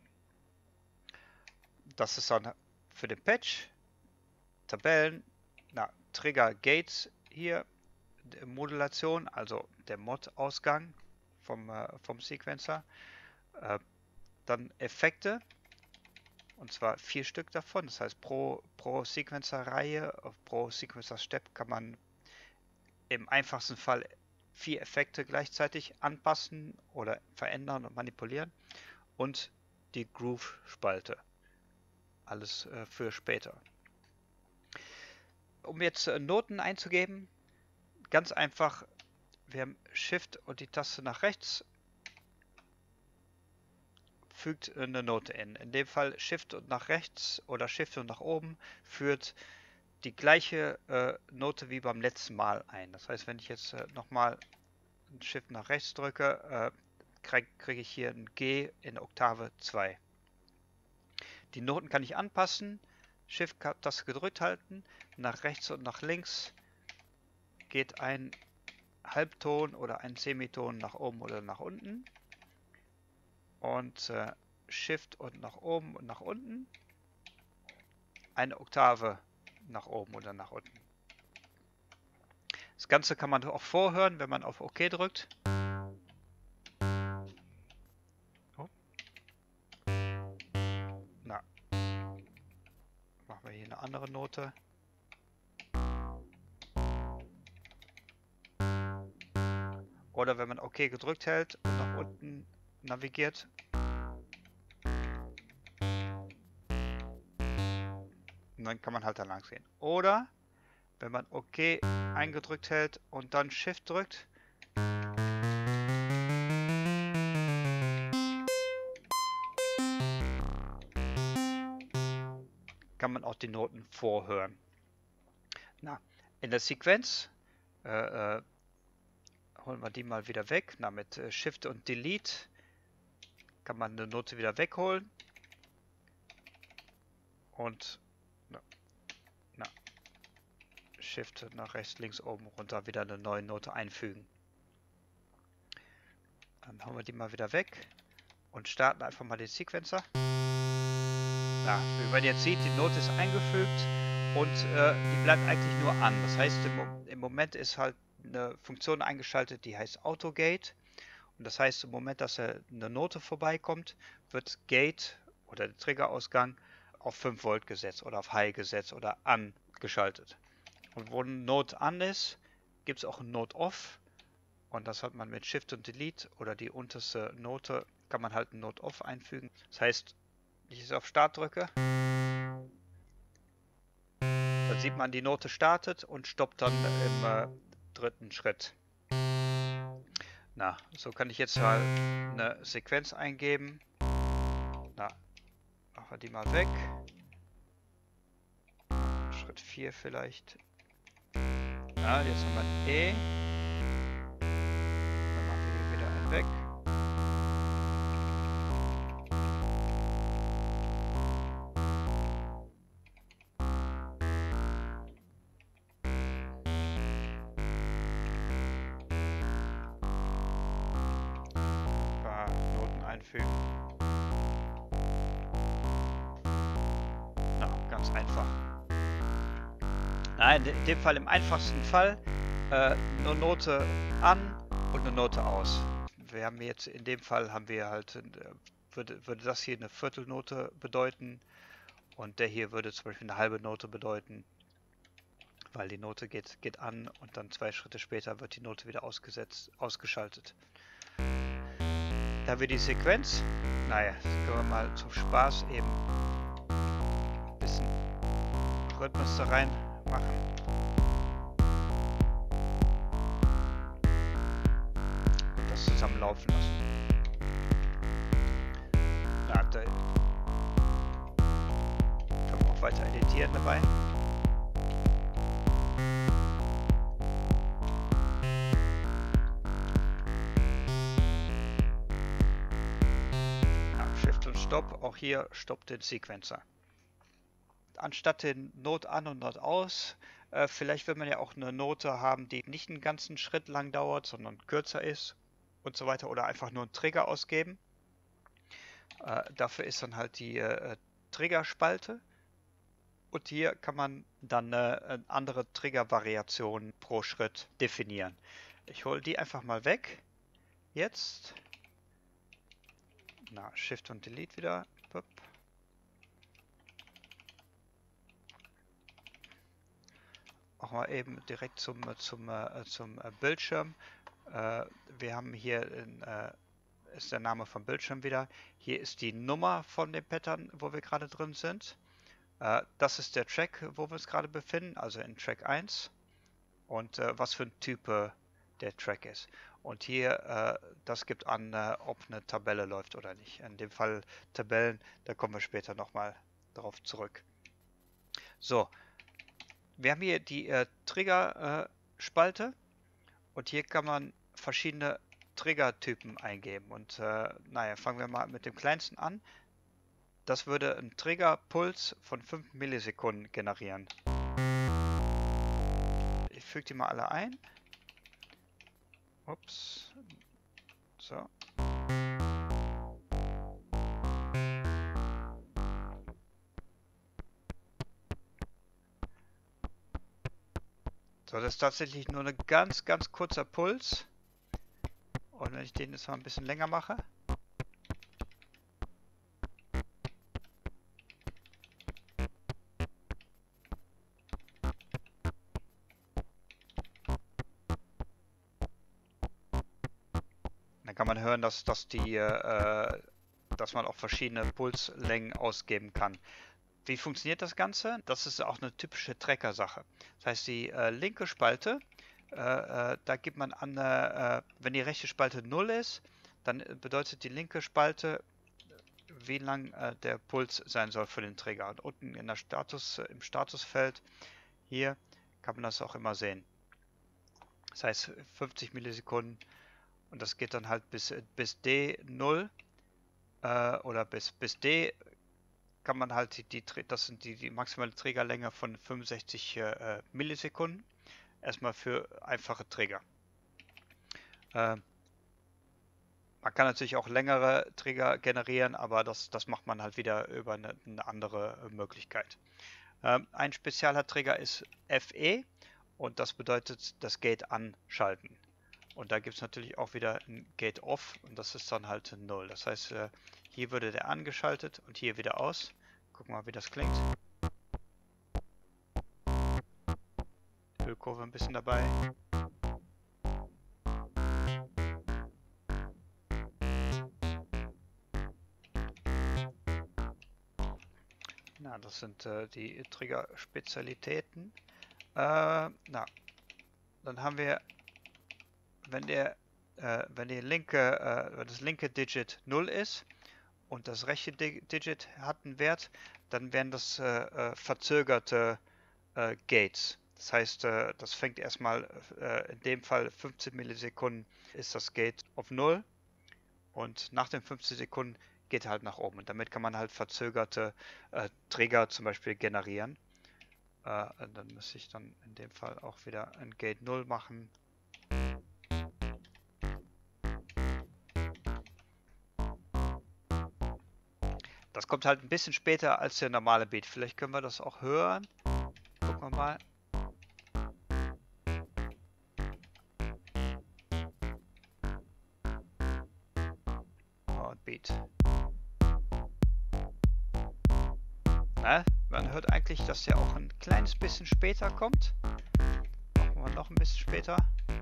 Speaker 1: Das ist dann für den Patch, Tabellen, Trigger Gates hier, Modulation, also der Mod-Ausgang vom Sequencer. Dann Effekte, und zwar 4 Stück davon. Das heißt, pro Sequencer-Reihe, pro Sequencer-Step kann man im einfachsten Fall 4 Effekte gleichzeitig anpassen oder verändern und manipulieren. Und die Groove-Spalte. Alles für später. Um jetzt Noten einzugeben, ganz einfach, wir haben Shift und die Taste nach rechts, fügt eine Note in. In dem Fall Shift und nach rechts oder Shift und nach oben führt die gleiche Note wie beim letzten Mal ein. Das heißt, wenn ich jetzt nochmal Shift nach rechts drücke, kriege ich hier ein G in Oktave 2. Die Noten kann ich anpassen. Shift-Taste gedrückt halten. Nach rechts und nach links geht ein Halbton oder ein Semiton nach oben oder nach unten. Und Shift und nach oben und nach unten. Eine Oktave nach oben oder nach unten. Das Ganze kann man auch vorhören, wenn man auf OK drückt. Oh. Na. Machen wir hier eine andere Note. Oder wenn man OK gedrückt hält und nach unten navigiert. Und dann kann man halt da lang sehen. Oder wenn man OK eingedrückt hält und dann Shift drückt, kann man auch die Noten vorhören. Na, in der Sequenz holen wir die mal wieder weg. Na, mit Shift und Delete kann man eine Note wieder wegholen. Und Shift nach rechts, links, oben, runter wieder eine neue Note einfügen. Dann hauen wir die mal wieder weg und starten einfach mal den Sequencer. Ja, wie man jetzt sieht, die Note ist eingefügt und die bleibt eigentlich nur an. Das heißt, im Moment ist halt eine Funktion eingeschaltet, die heißt AutoGate. Und das heißt, im Moment, dass eine Note vorbeikommt, wird Gate oder der Triggerausgang auf 5 Volt gesetzt oder auf High gesetzt oder angeschaltet. Und wo ein Note an ist, gibt es auch ein Note Off. Und das hat man mit Shift und Delete oder die unterste Note, kann man halt ein Note Off einfügen. Das heißt, wenn ich jetzt auf Start drücke, dann sieht man, die Note startet und stoppt dann im dritten Schritt. Na, so kann ich jetzt mal eine Sequenz eingeben. Na, machen wir die mal weg. Schritt 4 vielleicht. Ja, jetzt haben wir ein E. Dann machen wir hier wieder einen weg. Ein paar Noten einfügen. Na, ganz einfach. Nein, in dem Fall, im einfachsten Fall, eine Note an und eine Note aus. Wir haben jetzt, in dem Fall haben wir halt, würde das hier eine Viertelnote bedeuten und der hier würde zum Beispiel eine halbe Note bedeuten, weil die Note geht an und dann 2 Schritte später wird die Note wieder ausgeschaltet. Da haben wir die Sequenz. Naja, das können wir mal zum Spaß eben ein bisschen Rhythmus da rein machen. Und das zusammen laufen lassen. Ja, da können wir auch weiter editieren dabei. Shift und Stopp, auch hier stoppt den Sequencer. Anstatt den Note an und Note aus, vielleicht will man ja auch eine Note haben, die nicht einen ganzen Schritt lang dauert, sondern kürzer ist und so weiter, oder einfach nur einen Trigger ausgeben. Dafür ist dann halt die Triggerspalte und hier kann man dann andere Trigger-Variationen pro Schritt definieren. Ich hole die einfach mal weg. Jetzt. Na, Shift und Delete wieder. Pup. Auch mal eben direkt zum Bildschirm. Wir haben hier ist der Name vom Bildschirm wieder. Hier ist die Nummer von dem Pattern, wo wir gerade drin sind. Das ist der Track, wo wir uns gerade befinden, also in Track 1. Und was für ein Typ der Track ist. Und hier, das gibt an, ob eine Tabelle läuft oder nicht. In dem Fall Tabellen, da kommen wir später nochmal drauf zurück. So, wir haben hier die Trigger-Spalte und hier kann man verschiedene Trigger-Typen eingeben. Und naja, fangen wir mal mit dem kleinsten an. Das würde einen Trigger-Puls von 5 Millisekunden generieren. Ich füge die mal alle ein. Ups. So. So, das ist tatsächlich nur ein ganz kurzer Puls. Und wenn ich den jetzt mal ein bisschen länger mache. Dann kann man hören, dass man auch verschiedene Pulslängen ausgeben kann. Wie funktioniert das Ganze? Das ist auch eine typische Tracker-Sache. Das heißt, die linke Spalte, da gibt man an, wenn die rechte Spalte 0 ist, dann bedeutet die linke Spalte, wie lang der Puls sein soll für den Trigger. Und unten in der im Statusfeld, hier kann man das auch immer sehen. Das heißt 50 Millisekunden und das geht dann halt bis D0 oder bis D kann man halt das sind die maximale Triggerlänge von 65 Millisekunden. Erstmal für einfache Trigger. Man kann natürlich auch längere Trigger generieren, aber das macht man halt wieder über eine andere Möglichkeit. Ein spezieller Trigger ist FE und das bedeutet das Gate anschalten. Und da gibt es natürlich auch wieder ein Gate Off und das ist dann halt 0. Das heißt, hier würde der angeschaltet und hier wieder aus. Gucken wir mal, wie das klingt. Ölkurve ein bisschen dabei. Na, das sind die Trigger-Spezialitäten. Na, dann haben wir, wenn das linke Digit 0 ist und das rechte Digit hat einen Wert, dann wären das verzögerte Gates. Das heißt, das fängt erstmal, in dem Fall 15 Millisekunden ist das Gate auf 0 und nach den 15 Sekunden geht er halt nach oben. Und damit kann man halt verzögerte Trigger zum Beispiel generieren. Dann müsste ich dann in dem Fall auch wieder ein Gate 0 machen. Das kommt halt ein bisschen später als der normale Beat. Vielleicht können wir das auch hören. Gucken wir mal. Und Beat. Na, man hört eigentlich, dass der auch ein kleines bisschen später kommt. Machen wir noch ein bisschen später.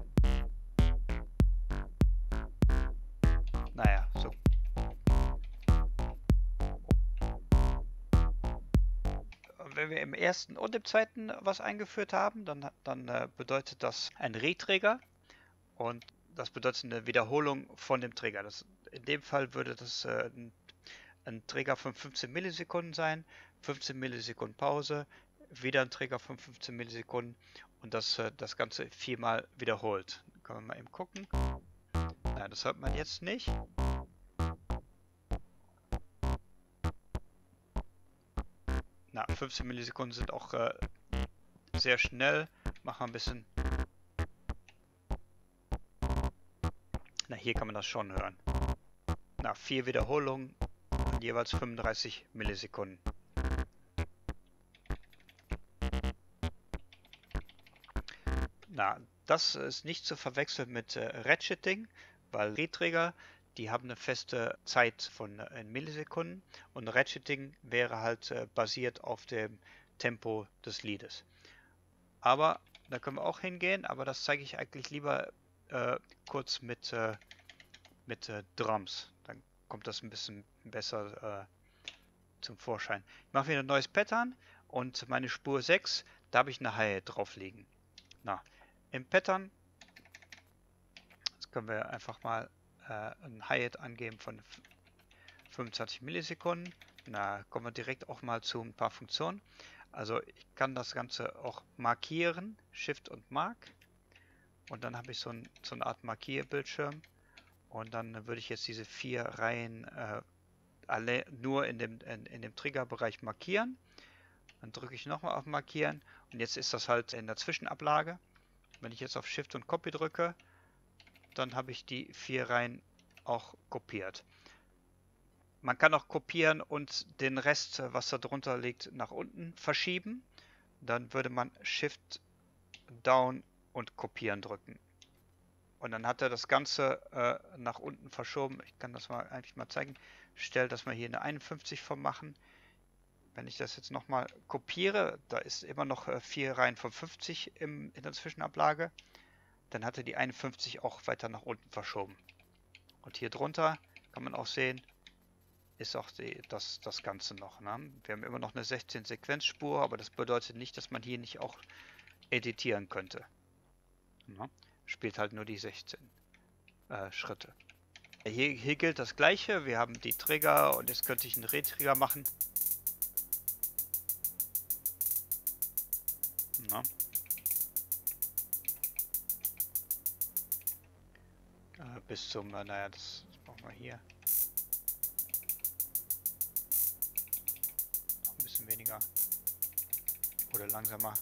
Speaker 1: Naja, so. Wenn wir im ersten und im zweiten was eingeführt haben, dann bedeutet das ein Reträger und das bedeutet eine Wiederholung von dem Trigger. In dem Fall würde das ein Trigger von 15 Millisekunden sein, 15 Millisekunden Pause, wieder ein Trigger von 15 Millisekunden und das Ganze viermal wiederholt. Können wir mal eben gucken. Nein, das hört man jetzt nicht. Na, 15 Millisekunden sind auch sehr schnell. Machen wir ein bisschen. Na, hier kann man das schon hören. Na, 4 Wiederholungen an jeweils 35 Millisekunden. Na, das ist nicht zu verwechseln mit Ratcheting, weil Reträger, die haben eine feste Zeit von in Millisekunden und Ratcheting wäre halt basiert auf dem Tempo des Liedes. Aber da können wir auch hingehen, aber das zeige ich eigentlich lieber kurz mit Drums. Dann kommt das ein bisschen besser zum Vorschein. Ich mache wieder ein neues Pattern und meine Spur 6, da habe ich eine Hi-Hat drauf liegen. Na, im Pattern, jetzt können wir einfach mal ein Hi-Hat angeben von 25 Millisekunden. Na, kommen wir direkt auch mal zu ein paar Funktionen. Also ich kann das Ganze auch markieren, Shift und Mark. Und dann habe ich so eine Art Markierbildschirm. Und dann würde ich jetzt diese 4 Reihen alle nur in dem Triggerbereich markieren. Dann drücke ich nochmal auf Markieren. Und jetzt ist das halt in der Zwischenablage. Wenn ich jetzt auf Shift und Copy drücke, dann habe ich die 4 Reihen auch kopiert. Man kann auch kopieren und den Rest, was da drunter liegt, nach unten verschieben. Dann würde man Shift, Down und Kopieren drücken. Und dann hat er das Ganze nach unten verschoben. Ich kann das mal eigentlich mal zeigen. Stell das mal hier eine 51 von machen. Wenn ich das jetzt nochmal kopiere, da ist immer noch 4 Reihen von 50 in der Zwischenablage. Dann hat er die 51 auch weiter nach unten verschoben. Und hier drunter kann man auch sehen, ist auch das Ganze noch. Ne? Wir haben immer noch eine 16 Sequenzspur, aber das bedeutet nicht, dass man hier nicht auch editieren könnte. Ne? Spielt halt nur die 16 Schritte. Hier gilt das gleiche. Wir haben die Trigger und jetzt könnte ich einen Retrigger machen. Na? Bis zum, naja, das brauchen wir hier. Noch ein bisschen weniger. Oder langsamer.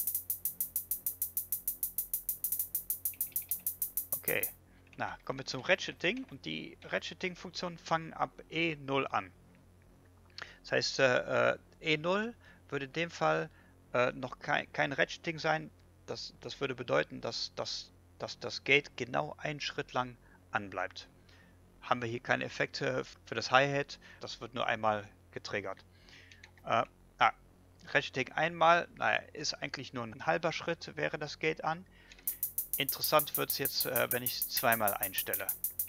Speaker 1: Okay. Na, kommen wir zum Ratcheting. Und die Ratcheting-Funktionen fangen ab E0 an. Das heißt, E0 würde in dem Fall noch kein Ratcheting sein. Das würde bedeuten, dass das Gate genau einen Schritt lang anbleibt. Haben wir hier keine Effekte für das Hi-Hat. Das wird nur einmal getriggert. Ratcheting einmal, naja, ist eigentlich nur ein halber Schritt, wäre das Gate an. Interessant wird es jetzt, wenn ich es zweimal einstelle.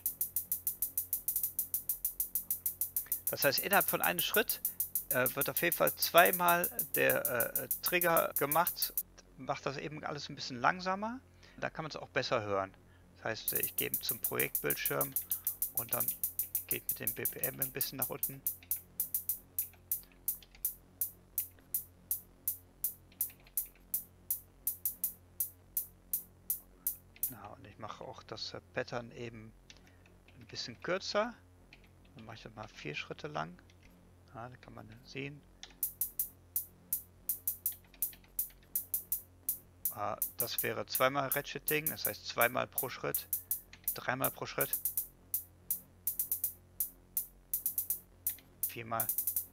Speaker 1: Das heißt, innerhalb von einem Schritt wird auf jeden Fall zweimal der Trigger gemacht. Macht das eben alles ein bisschen langsamer. Da kann man es auch besser hören. Das heißt, ich gehe zum Projektbildschirm und dann geht mit dem BPM ein bisschen nach unten. mache auch das Pattern eben ein bisschen kürzer. Dann mache ich das mal 4 Schritte lang. Ja, da kann man sehen. Das wäre zweimal Ratcheting, das heißt zweimal pro Schritt, dreimal pro Schritt, viermal,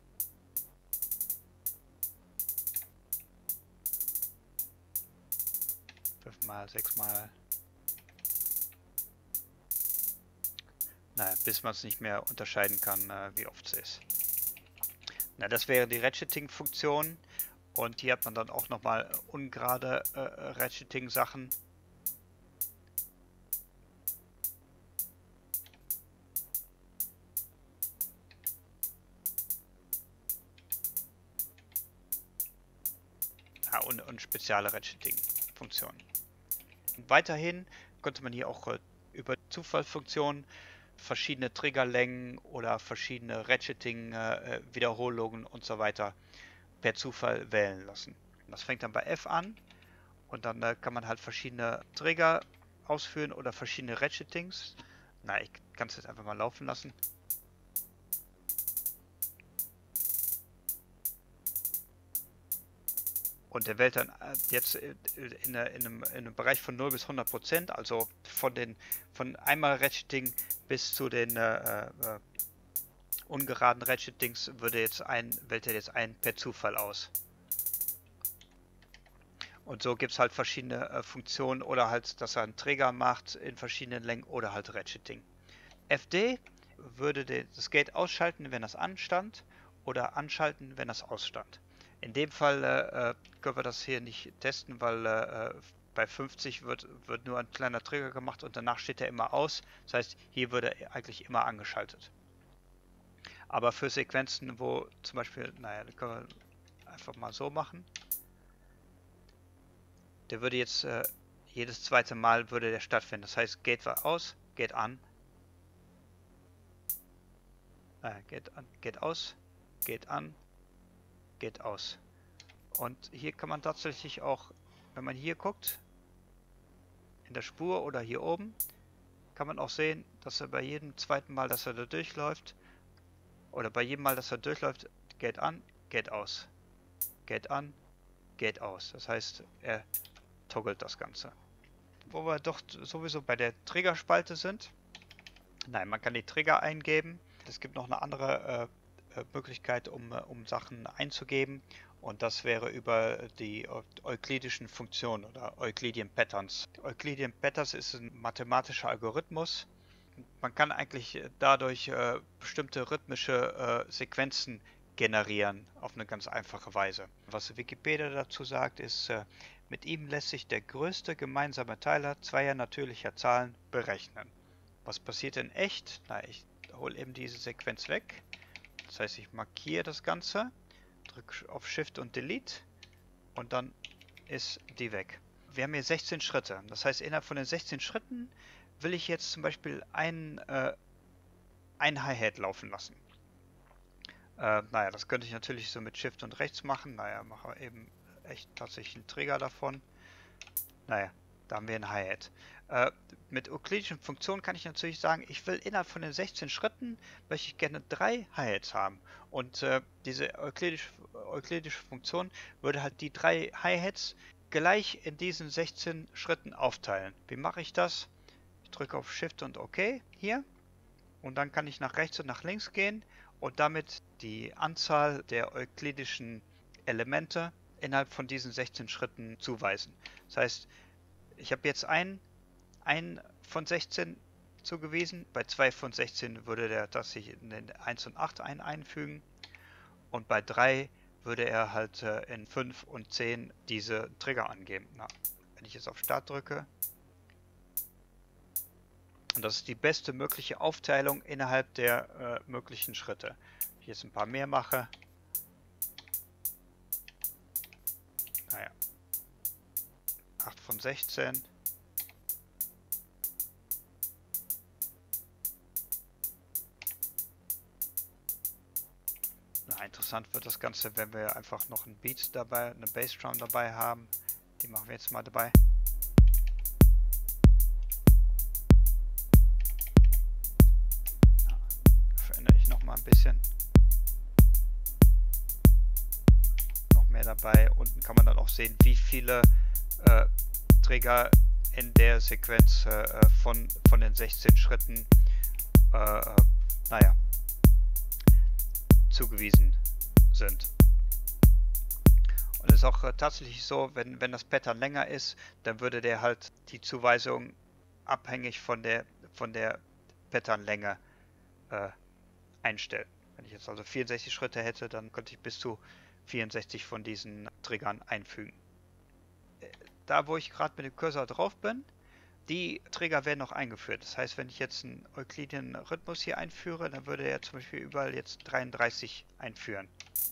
Speaker 1: fünfmal, sechsmal. Naja, bis man es nicht mehr unterscheiden kann, wie oft es ist. Na, das wäre die Ratcheting-Funktion. Und hier hat man dann auch nochmal ungerade Ratcheting-Sachen. Ja, und spezielle Ratcheting-Funktionen. Weiterhin konnte man hier auch über Zufallsfunktionen verschiedene Triggerlängen oder verschiedene Ratcheting-Wiederholungen und so weiter per Zufall wählen lassen. Das fängt dann bei F an und dann kann man halt verschiedene Trigger ausführen oder verschiedene Ratchetings. Na, ich kann es jetzt einfach mal laufen lassen. Und der wählt dann jetzt in einem Bereich von 0 bis 100%, also von einmal Ratcheting bis zu den ungeraden Ratchetings wählt er jetzt einen per Zufall aus. Und so gibt es halt verschiedene Funktionen oder halt, dass er einen Trigger macht in verschiedenen Längen oder halt Ratcheting. FD würde das Gate ausschalten, wenn das anstand oder anschalten, wenn das ausstand. In dem Fall können wir das hier nicht testen, weil bei 50 wird nur ein kleiner Trigger gemacht und danach steht er immer aus. Das heißt, hier würde er eigentlich immer angeschaltet. Aber für Sequenzen, wo zum Beispiel, naja, da können wir einfach mal so machen. Der würde jetzt jedes zweite Mal würde der stattfinden. Das heißt, Gate war aus, Gate an. Geht aus, geht an, geht aus. Und hier kann man tatsächlich auch, wenn man hier guckt, in der Spur oder hier oben, kann man auch sehen, dass er bei jedem zweiten Mal, dass er da durchläuft, oder bei jedem Mal, dass er durchläuft, geht an, geht aus. Geht an, geht aus. Das heißt, er toggelt das Ganze. Wo wir doch sowieso bei der Triggerspalte sind. Nein, man kann die Trigger eingeben. Es gibt noch eine andere Möglichkeit, um Sachen einzugeben. Und das wäre über die euklidischen Funktionen oder Euclidean Patterns. Euclidean Patterns ist ein mathematischer Algorithmus. Man kann eigentlich dadurch bestimmte rhythmische Sequenzen generieren auf eine ganz einfache Weise. Was Wikipedia dazu sagt, ist, mit ihm lässt sich der größte gemeinsame Teiler zweier natürlicher Zahlen berechnen. Was passiert in echt? Na, ich hole eben diese Sequenz weg. Das heißt, ich markiere das Ganze, drücke auf Shift und Delete und dann ist die weg. Wir haben hier 16 Schritte. Das heißt, innerhalb von den 16 Schritten will ich jetzt zum Beispiel ein Hi-Hat laufen lassen. Naja, das könnte ich natürlich so mit Shift und rechts machen. Naja, mache eben echt tatsächlich einen Trigger davon. Naja, da haben wir ein Hi-Hat. Mit euklidischen Funktionen kann ich natürlich sagen, ich will innerhalb von den 16 Schritten, möchte ich gerne 3 Hi-Hats haben. Und diese euklidische Funktion würde halt die 3 Hi-Hats gleich in diesen 16 Schritten aufteilen. Wie mache ich das? Ich drücke auf Shift und OK hier. Und dann kann ich nach rechts und nach links gehen und damit die Anzahl der euklidischen Elemente innerhalb von diesen 16 Schritten zuweisen. Das heißt, ich habe jetzt einen von 16 zugewiesen. Bei 2 von 16 würde der das sich in den 1 und 8 einfügen. Und bei 3 würde er halt in 5 und 10 diese Trigger angeben. Na, wenn ich jetzt auf Start drücke. Und das ist die beste mögliche Aufteilung innerhalb der möglichen Schritte. Wenn ich jetzt ein paar mehr mache. Naja. 8 von 16. Na, interessant wird das Ganze, wenn wir einfach noch einen Beat dabei, eine Bassdrum dabei haben. Die machen wir jetzt mal dabei. ein bisschen. Noch mehr dabei. Unten kann man dann auch sehen, wie viele Trigger in der Sequenz von den 16 Schritten naja, zugewiesen sind. Und es ist auch tatsächlich so, wenn das Pattern länger ist, dann würde der halt die Zuweisung abhängig von der Patternlänge einstellen. Wenn ich jetzt also 64 Schritte hätte, dann könnte ich bis zu 64 von diesen Triggern einfügen. Da, wo ich gerade mit dem Cursor drauf bin, die Trigger werden noch eingeführt. Das heißt, wenn ich jetzt einen Euklidischen Rhythmus hier einführe, dann würde er zum Beispiel überall jetzt 33 einführen.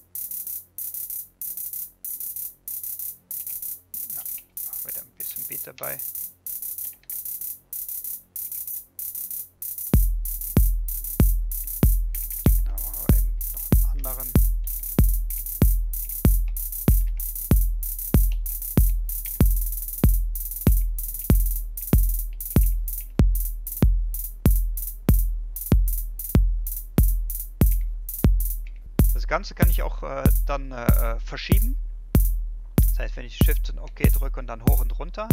Speaker 1: Ja, auch wieder ein bisschen Beat dabei. Da machen wir eben noch einen anderen. Das Ganze kann ich auch dann verschieben. Das heißt, wenn ich Shift und OK drücke und dann hoch und runter,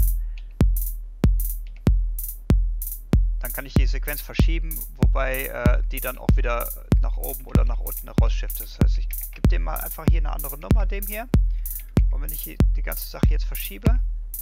Speaker 1: dann kann ich die Sequenz verschieben, wobei die dann auch wieder nach oben oder nach unten rausschiftet. Das heißt, ich gebe dem mal einfach hier eine andere Nummer, dem hier. Und wenn ich hier die ganze Sache jetzt verschiebe,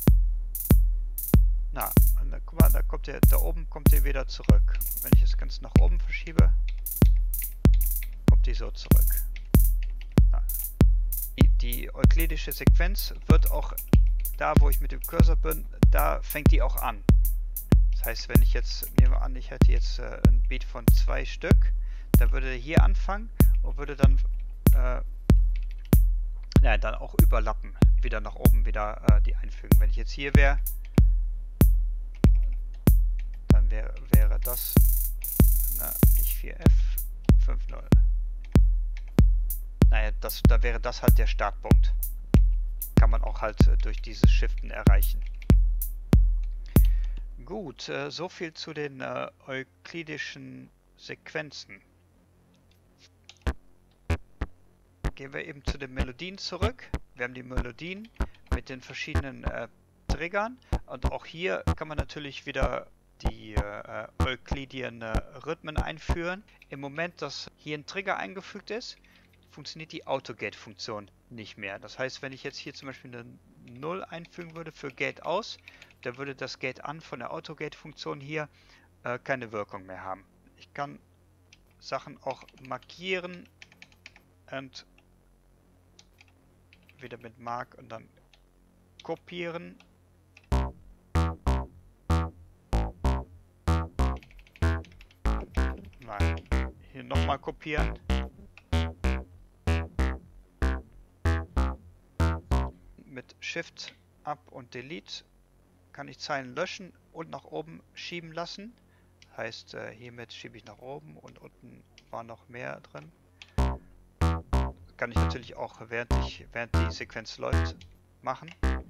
Speaker 1: na, und dann, guck mal, da kommt der, da oben kommt der wieder zurück. Und wenn ich das Ganze nach oben verschiebe, kommt die so zurück. Na. Die euklidische Sequenz wird auch da, wo ich mit dem Cursor bin, da fängt die auch an. Das heißt, wenn ich jetzt, nehmen wir an, ich hätte jetzt ein Beat von 2 Stück, dann würde er hier anfangen und würde dann, dann auch überlappen, wieder nach oben wieder die einfügen. Wenn ich jetzt hier wäre, dann wäre das, nicht 4F, 5.0. Naja, da wäre das halt der Startpunkt. Kann man auch halt durch dieses Shiften erreichen. Gut, so viel zu den euklidischen Sequenzen. Gehen wir eben zu den Melodien zurück. Wir haben die Melodien mit den verschiedenen Triggern und auch hier kann man natürlich wieder die Euklidischen Rhythmen einführen. Im Moment, dass hier ein Trigger eingefügt ist, funktioniert die Autogate-Funktion nicht mehr. Das heißt, wenn ich jetzt hier zum Beispiel eine 0 einfügen würde für Gate aus, dann würde das Gate an von der Autogate-Funktion hier keine Wirkung mehr haben. Ich kann Sachen auch markieren und wieder mit Mark und dann kopieren. Nein, hier nochmal kopieren. Mit Shift Up und Delete kann ich Zeilen löschen und nach oben schieben lassen. Heißt, hiermit schiebe ich nach oben und unten war noch mehr drin. Kann ich natürlich auch, während die Sequenz läuft, machen.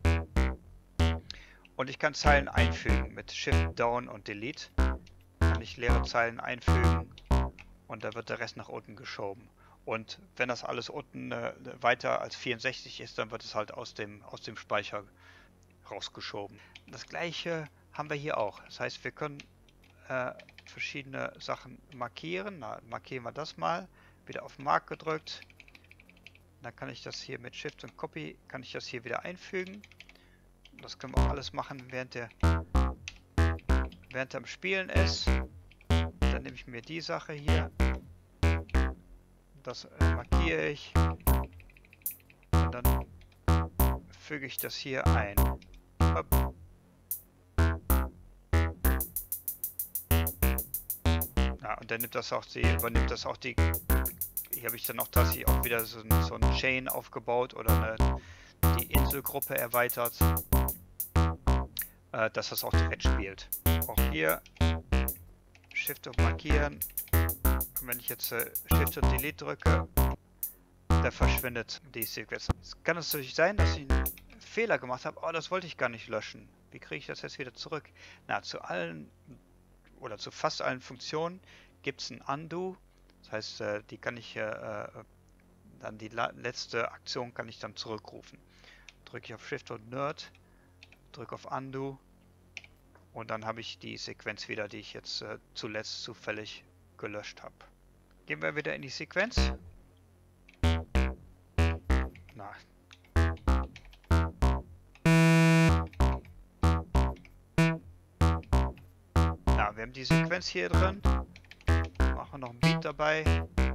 Speaker 1: Und ich kann Zeilen einfügen mit Shift Down und Delete. Kann ich leere Zeilen einfügen und da wird der Rest nach unten geschoben. Und wenn das alles unten weiter als 64 ist, dann wird es halt aus dem Speicher rausgeschoben. Das gleiche haben wir hier auch. Das heißt, wir können verschiedene Sachen markieren. Na, markieren wir das mal. Wieder auf Mark gedrückt. Dann kann ich das hier mit Shift und Copy, kann ich das hier wieder einfügen. Das können wir auch alles machen, während er am Spielen ist. Dann nehme ich mir die Sache hier. Das markiere ich. Und dann füge ich das hier ein. Hopp. Ja, und dann nimmt das auch übernimmt das auch die. Hier habe ich dann auch tatsächlich auch wieder so ein Chain aufgebaut oder die Inselgruppe erweitert, dass das auch direkt spielt. Auch hier Shift und markieren. Und wenn ich jetzt Shift und Delete drücke, da verschwindet die Sequenz. Es kann natürlich sein, dass ich einen Fehler gemacht habe. Oh, das wollte ich gar nicht löschen. Wie kriege ich das jetzt wieder zurück? Na, zu allen oder zu fast allen Funktionen gibt es ein Undo. Das Das heißt, die kann ich dann die letzte Aktion kann ich dann zurückrufen. Drücke ich auf Shift und Nerd, drücke auf Undo und dann habe ich die Sequenz wieder, die ich jetzt zuletzt zufällig gelöscht habe. Gehen wir wieder in die Sequenz. Na. Na, wir haben die Sequenz hier drin. Machen noch ein Beat dabei.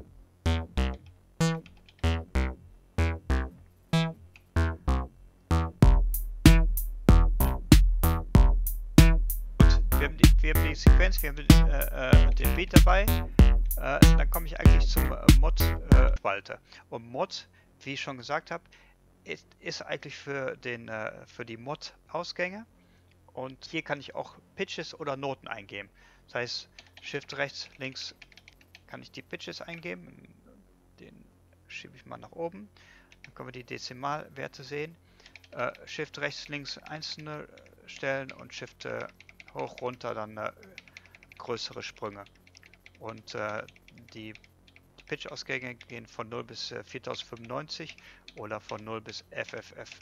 Speaker 1: Wir haben die Sequenz, wir haben den Beat dabei. Dann komme ich eigentlich zum Mod-Spalte. Und Mod, wie ich schon gesagt habe, ist eigentlich für die Mod-Ausgänge. Und hier kann ich auch Pitches oder Noten eingeben. Das heißt, Shift rechts, links kann ich die Pitches eingeben. Den schiebe ich mal nach oben. Dann können wir die Dezimalwerte sehen. Shift rechts, links einzelne stellen und Shift hoch, runter, dann größere Sprünge. Und die Pitch-Ausgänge gehen von 0 bis 4095 oder von 0 bis FFF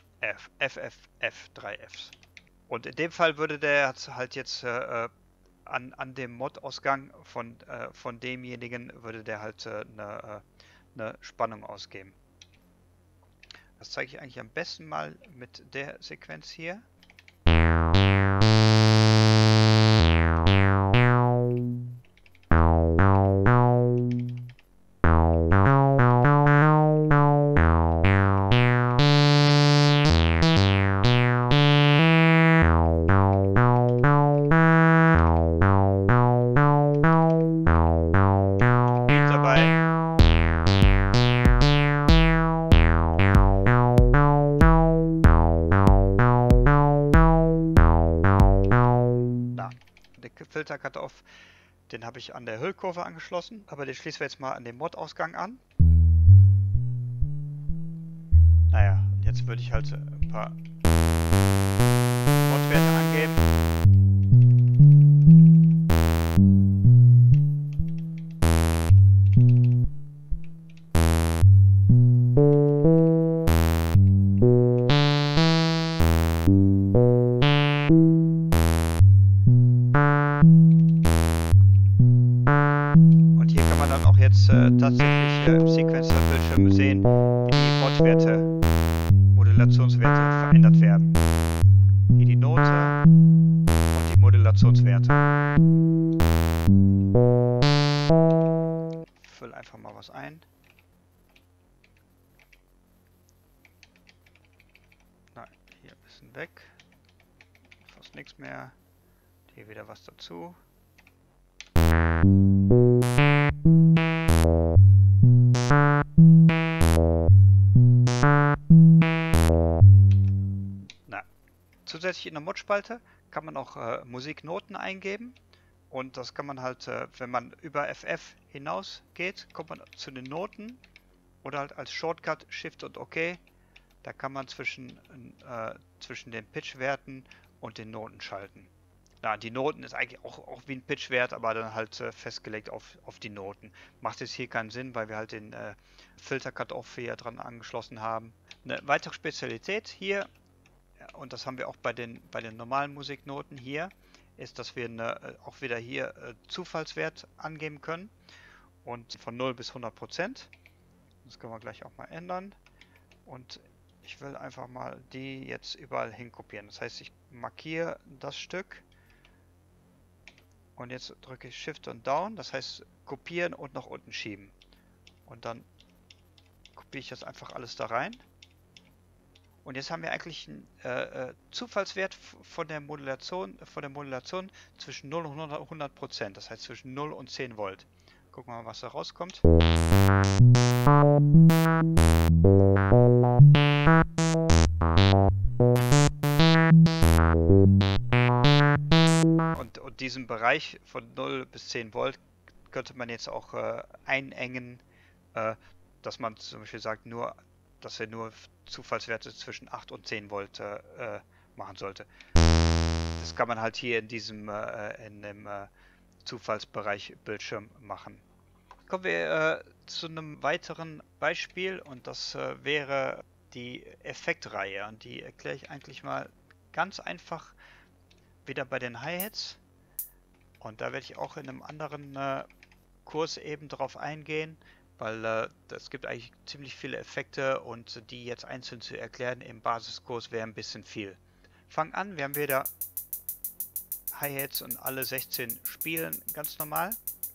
Speaker 1: 3Fs. Und in dem Fall würde der halt jetzt an dem Mod-Ausgang von demjenigen würde der halt eine Spannung ausgeben. Das zeige ich eigentlich am besten mal mit der Sequenz hier. Filter Cut-Off, den habe ich an der Hüllkurve angeschlossen, aber den schließen wir jetzt mal an den Mod-Ausgang an. Naja, jetzt würde ich halt ein paar Mod-Werte angeben. Tatsächlich im Sequencer-Bildschirm sehen, wie die Mod-Werte, Modulationswerte verändert werden. Hier die Note und die Modulationswerte. Ich fülle einfach mal was ein. Nein, hier ein bisschen weg. Fast nichts mehr. Hier wieder was dazu. Zusätzlich in der Mod-Spalte kann man auch Musiknoten eingeben und das kann man halt, wenn man über FF hinaus geht, kommt man zu den Noten oder halt als Shortcut Shift und OK, da kann man zwischen den Pitch-Werten und den Noten schalten. Na, die Noten ist eigentlich auch wie ein Pitch-Wert, aber dann halt festgelegt auf die Noten. Macht jetzt hier keinen Sinn, weil wir halt den Filter Cut-Off hier dran angeschlossen haben. Eine weitere Spezialität hier, und das haben wir auch bei den normalen Musiknoten hier, ist, dass wir auch wieder hier Zufallswert angeben können und von 0 bis 100%. Das können wir gleich auch mal ändern und ich will einfach mal die jetzt überall hinkopieren. Das heißt, ich markiere das Stück und jetzt drücke ich Shift und Down, das heißt kopieren und nach unten schieben und dann kopiere ich das einfach alles da rein. Und jetzt haben wir eigentlich einen Zufallswert von der Modulation zwischen 0 und 100%. Das heißt zwischen 0 und 10 Volt. Gucken wir mal, was da rauskommt. Und diesen Bereich von 0 bis 10 Volt könnte man jetzt auch einengen, dass man zum Beispiel sagt, dass er nur Zufallswerte zwischen 8 und 10 Volt machen sollte. Das kann man halt hier in dem Zufallsbereich Bildschirm machen. Kommen wir zu einem weiteren Beispiel und das wäre die Effektreihe. Und die erkläre ich eigentlich mal ganz einfach wieder bei den Hi-Hats. Und da werde ich auch in einem anderen Kurs eben drauf eingehen, weil es gibt eigentlich ziemlich viele Effekte und die jetzt einzeln zu erklären im Basiskurs wäre ein bisschen viel. Fang an, wir haben wieder Hi-Hats und alle 16 spielen ganz normal.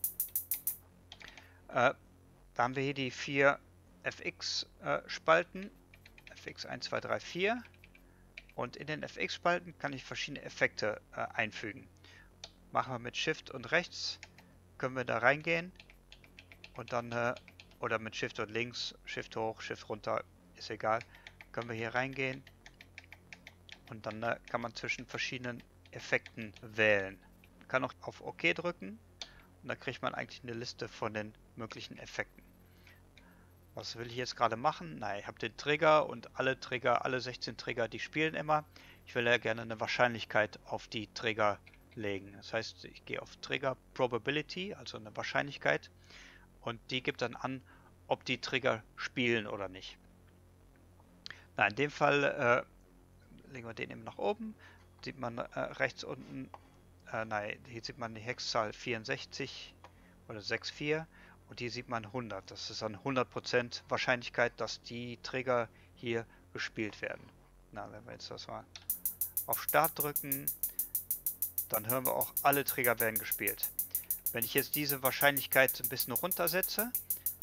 Speaker 1: Da haben wir hier die 4 FX-Spalten, FX 1, 2, 3, 4. Und in den FX-Spalten kann ich verschiedene Effekte einfügen. Machen wir mit Shift und rechts, können wir da reingehen und dann, oder mit Shift und links, Shift hoch, Shift runter, ist egal, können wir hier reingehen und dann kann man zwischen verschiedenen Effekten wählen. Man kann auch auf OK drücken und dann kriegt man eigentlich eine Liste von den möglichen Effekten. Was will ich jetzt gerade machen? Na, ich habe den Trigger und alle 16 Trigger, die spielen immer. Ich will ja gerne eine Wahrscheinlichkeit auf die Trigger legen. Das heißt, ich gehe auf Trigger Probability, also eine Wahrscheinlichkeit, und die gibt dann an, ob die Trigger spielen oder nicht. Na, in dem Fall legen wir den eben nach oben. Sieht man rechts unten, nein, hier sieht man die Hexzahl 64 oder 64 und hier sieht man 100. Das ist dann 100% Wahrscheinlichkeit, dass die Trigger hier gespielt werden. Na, wenn wir jetzt das mal auf Start drücken, dann hören wir auch, alle Trigger werden gespielt. Wenn ich jetzt diese Wahrscheinlichkeit ein bisschen runtersetze,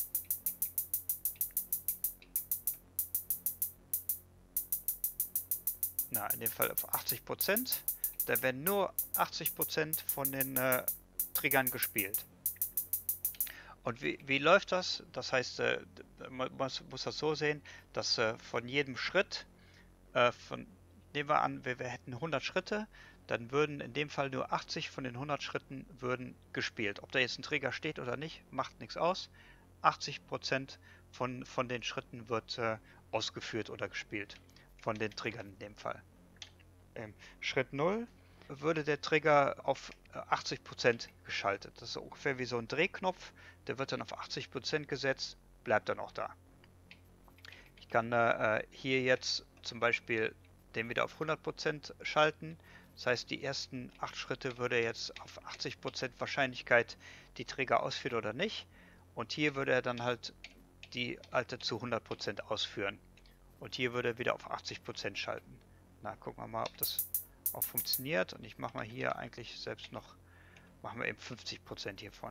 Speaker 1: na, in dem Fall auf 80%, dann werden nur 80% von den Triggern gespielt. Und wie läuft das? Das heißt, man muss das so sehen, dass von jedem Schritt, nehmen wir an, wir hätten 100 Schritte, dann würden in dem Fall nur 80 von den 100 Schritten würden gespielt. Ob da jetzt ein Trigger steht oder nicht, macht nichts aus. 80% von den Schritten wird ausgeführt oder gespielt. Von den Triggern in dem Fall. Schritt 0 würde der Trigger auf 80% geschaltet. Das ist ungefähr wie so ein Drehknopf. Der wird dann auf 80% gesetzt, bleibt dann auch da. Ich kann hier jetzt zum Beispiel den wieder auf 100% schalten. Das heißt, die ersten 8 Schritte würde er jetzt auf 80% Wahrscheinlichkeit die Trigger ausführen oder nicht. Und hier würde er dann halt die alte zu 100% ausführen. Und hier würde er wieder auf 80% schalten. Na, gucken wir mal, ob das auch funktioniert. Und ich mache mal hier eigentlich selbst noch, machen wir eben 50% hiervon.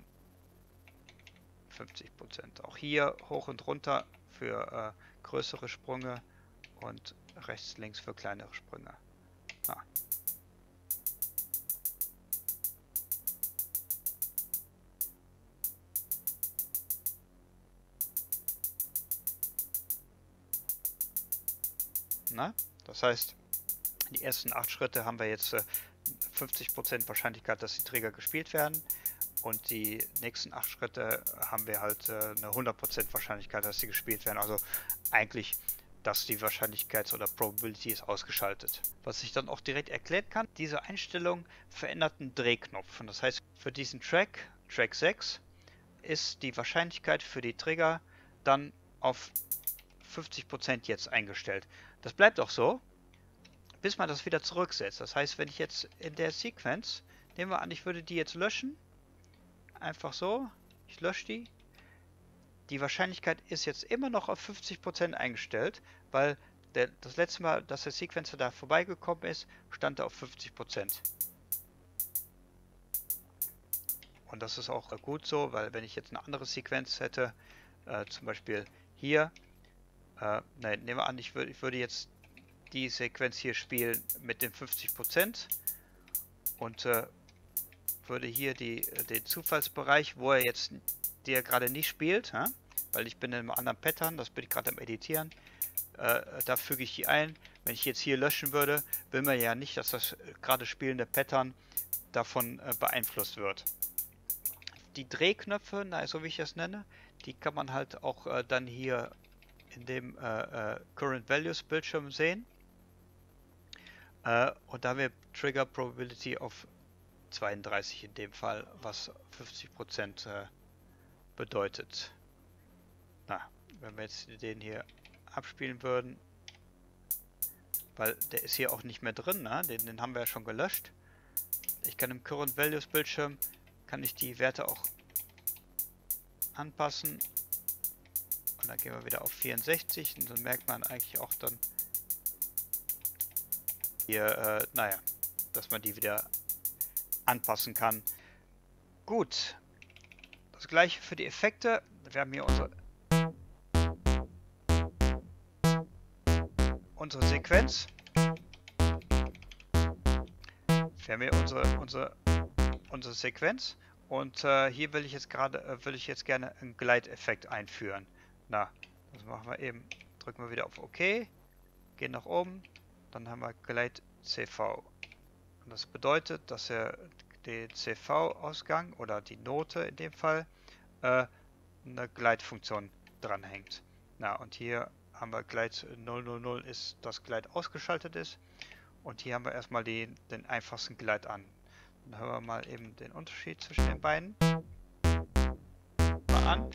Speaker 1: 50%. Auch hier hoch und runter für größere Sprünge und rechts, links für kleinere Sprünge. Ah. Na, das heißt, die ersten 8 Schritte haben wir jetzt 50% Wahrscheinlichkeit, dass die Trigger gespielt werden. Und die nächsten 8 Schritte haben wir halt eine 100% Wahrscheinlichkeit, dass sie gespielt werden. Also eigentlich, dass die Wahrscheinlichkeit oder Probability ist ausgeschaltet. Was ich dann auch direkt erklären kann, diese Einstellung verändert einen Drehknopf. Und das heißt, für diesen Track 6, ist die Wahrscheinlichkeit für die Trigger dann auf 50% jetzt eingestellt. Das bleibt auch so, bis man das wieder zurücksetzt. Das heißt, wenn ich jetzt in der Sequenz, nehmen wir an, ich würde die jetzt löschen, einfach so, ich lösche die. Die Wahrscheinlichkeit ist jetzt immer noch auf 50% eingestellt, weil das letzte Mal, dass der Sequencer da vorbeigekommen ist, stand er auf 50%. Und das ist auch gut so, weil wenn ich jetzt eine andere Sequenz hätte, zum Beispiel hier, nein, nehmen wir an, ich würde jetzt die Sequenz hier spielen mit den 50% und würde hier den Zufallsbereich, wo er jetzt der gerade nicht spielt, weil ich bin in einem anderen Pattern, das bin ich gerade am Editieren, da füge ich die ein. Wenn ich jetzt hier löschen würde, will man ja nicht, dass das gerade spielende Pattern davon beeinflusst wird. Die Drehknöpfe, so wie ich das nenne, die kann man halt auch dann hier in dem Current Values Bildschirm sehen. Und da haben wir Trigger Probability auf 32 in dem Fall, was 50% bedeutet. Na, wenn wir jetzt den hier abspielen würden, weil der ist hier auch nicht mehr drin, ne? Den haben wir ja schon gelöscht. Ich kann im Current Values Bildschirm, kann ich die Werte auch anpassen. Und dann gehen wir wieder auf 64 und dann merkt man eigentlich auch dann hier, naja, dass man die wieder anpassen kann. Gut. Das gleiche für die Effekte. Wir haben hier unsere Sequenz. Wir haben hier unsere Sequenz. Und hier will ich jetzt gerne einen Gleiteffekt einführen. Na, das machen wir eben. Drücken wir wieder auf OK. Gehen nach oben. Dann haben wir Gleit CV. Und das bedeutet, dass er den CV-Ausgang oder die Note in dem Fall eine Gleitfunktion dranhängt. Na, und hier haben wir Gleit 000 ist, dass Gleit ausgeschaltet ist. Und hier haben wir erstmal den einfachsten Gleit an. Dann hören wir mal eben den Unterschied zwischen den beiden. Mal an.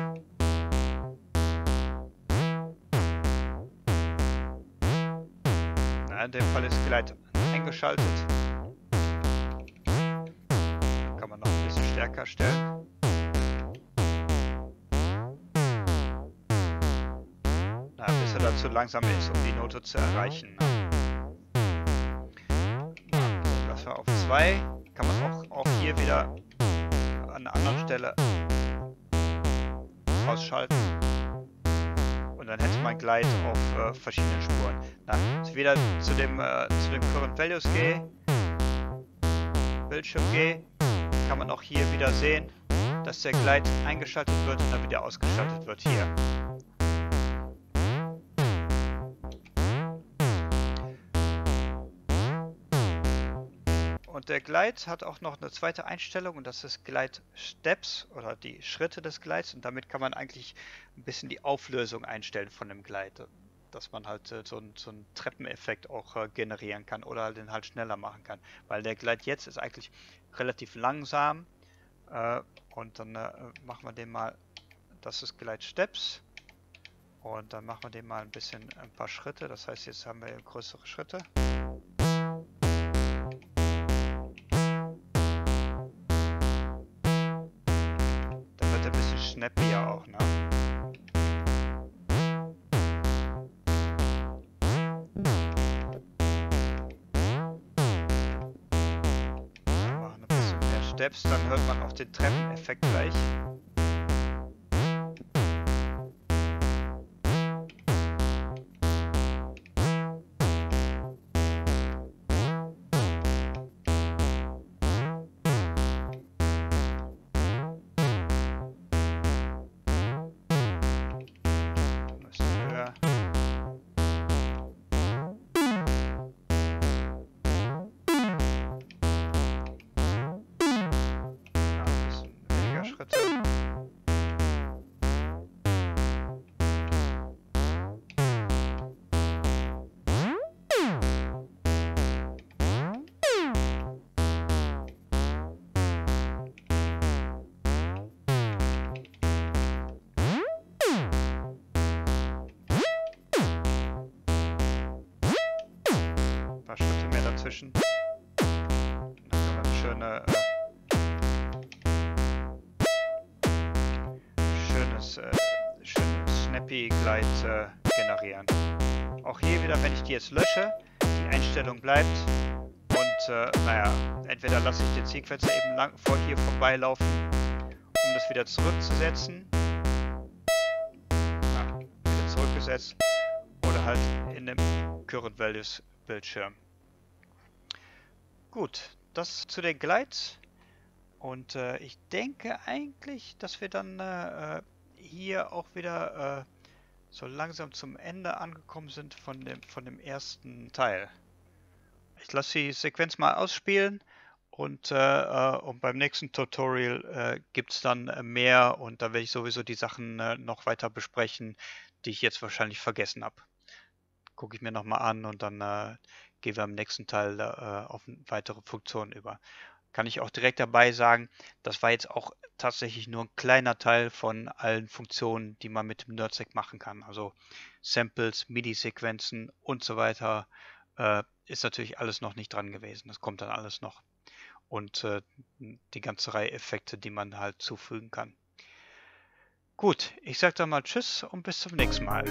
Speaker 1: Na, in dem Fall ist Gleit eingeschaltet. Kann man noch ein bisschen stärker stellen. Na, bis er dann zu langsam ist, um die Note zu erreichen. Das war auf 2. Kann man auch hier wieder an einer anderen Stelle ausschalten. Und dann hätte man Gleit auf verschiedenen Spuren. Na, jetzt wieder zu dem Current Values gehe, Bildschirm gehe, kann man auch hier wieder sehen, dass der Gleit eingeschaltet wird und dann wieder ausgeschaltet wird hier. Und der Gleit hat auch noch eine zweite Einstellung und das ist Glide Steps oder die Schritte des Glides und damit kann man eigentlich ein bisschen die Auflösung einstellen von dem Glide, dass man halt so einen Treppeneffekt auch generieren kann oder den halt schneller machen kann, weil der Glide jetzt ist eigentlich relativ langsam und dann machen wir den mal, das ist Glide Steps und dann machen wir den mal ein paar Schritte, das heißt jetzt haben wir größere Schritte. Snappier auch, ne? Wir machen ein bisschen mehr Steps, dann hört man auch den Treppeneffekt gleich. Schritte mehr dazwischen. Dann kann man schönes Snappy Glide generieren. Auch hier wieder, wenn ich die jetzt lösche, die Einstellung bleibt und naja, entweder lasse ich den Sequencer eben hier vorbeilaufen, um das wieder zurückzusetzen. Na, wieder zurückgesetzt. Oder halt in dem Current Values Bildschirm. Gut, das zu den Glides und ich denke eigentlich, dass wir dann hier auch wieder so langsam zum Ende angekommen sind von dem ersten Teil. Ich lasse die Sequenz mal ausspielen und beim nächsten Tutorial gibt es dann mehr und da werde ich sowieso die Sachen noch weiter besprechen, die ich jetzt wahrscheinlich vergessen habe. Gucke ich mir nochmal an und dann gehen wir im nächsten Teil auf weitere Funktionen über. kann ich auch direkt dabei sagen, das war jetzt auch tatsächlich nur ein kleiner Teil von allen Funktionen, die man mit dem NerdSec machen kann. Also Samples, MIDI-Sequenzen und so weiter, ist natürlich alles noch nicht dran gewesen. Das kommt dann alles noch. Und die ganze Reihe Effekte, die man halt zufügen kann. Gut, ich sage dann mal Tschüss und bis zum nächsten Mal.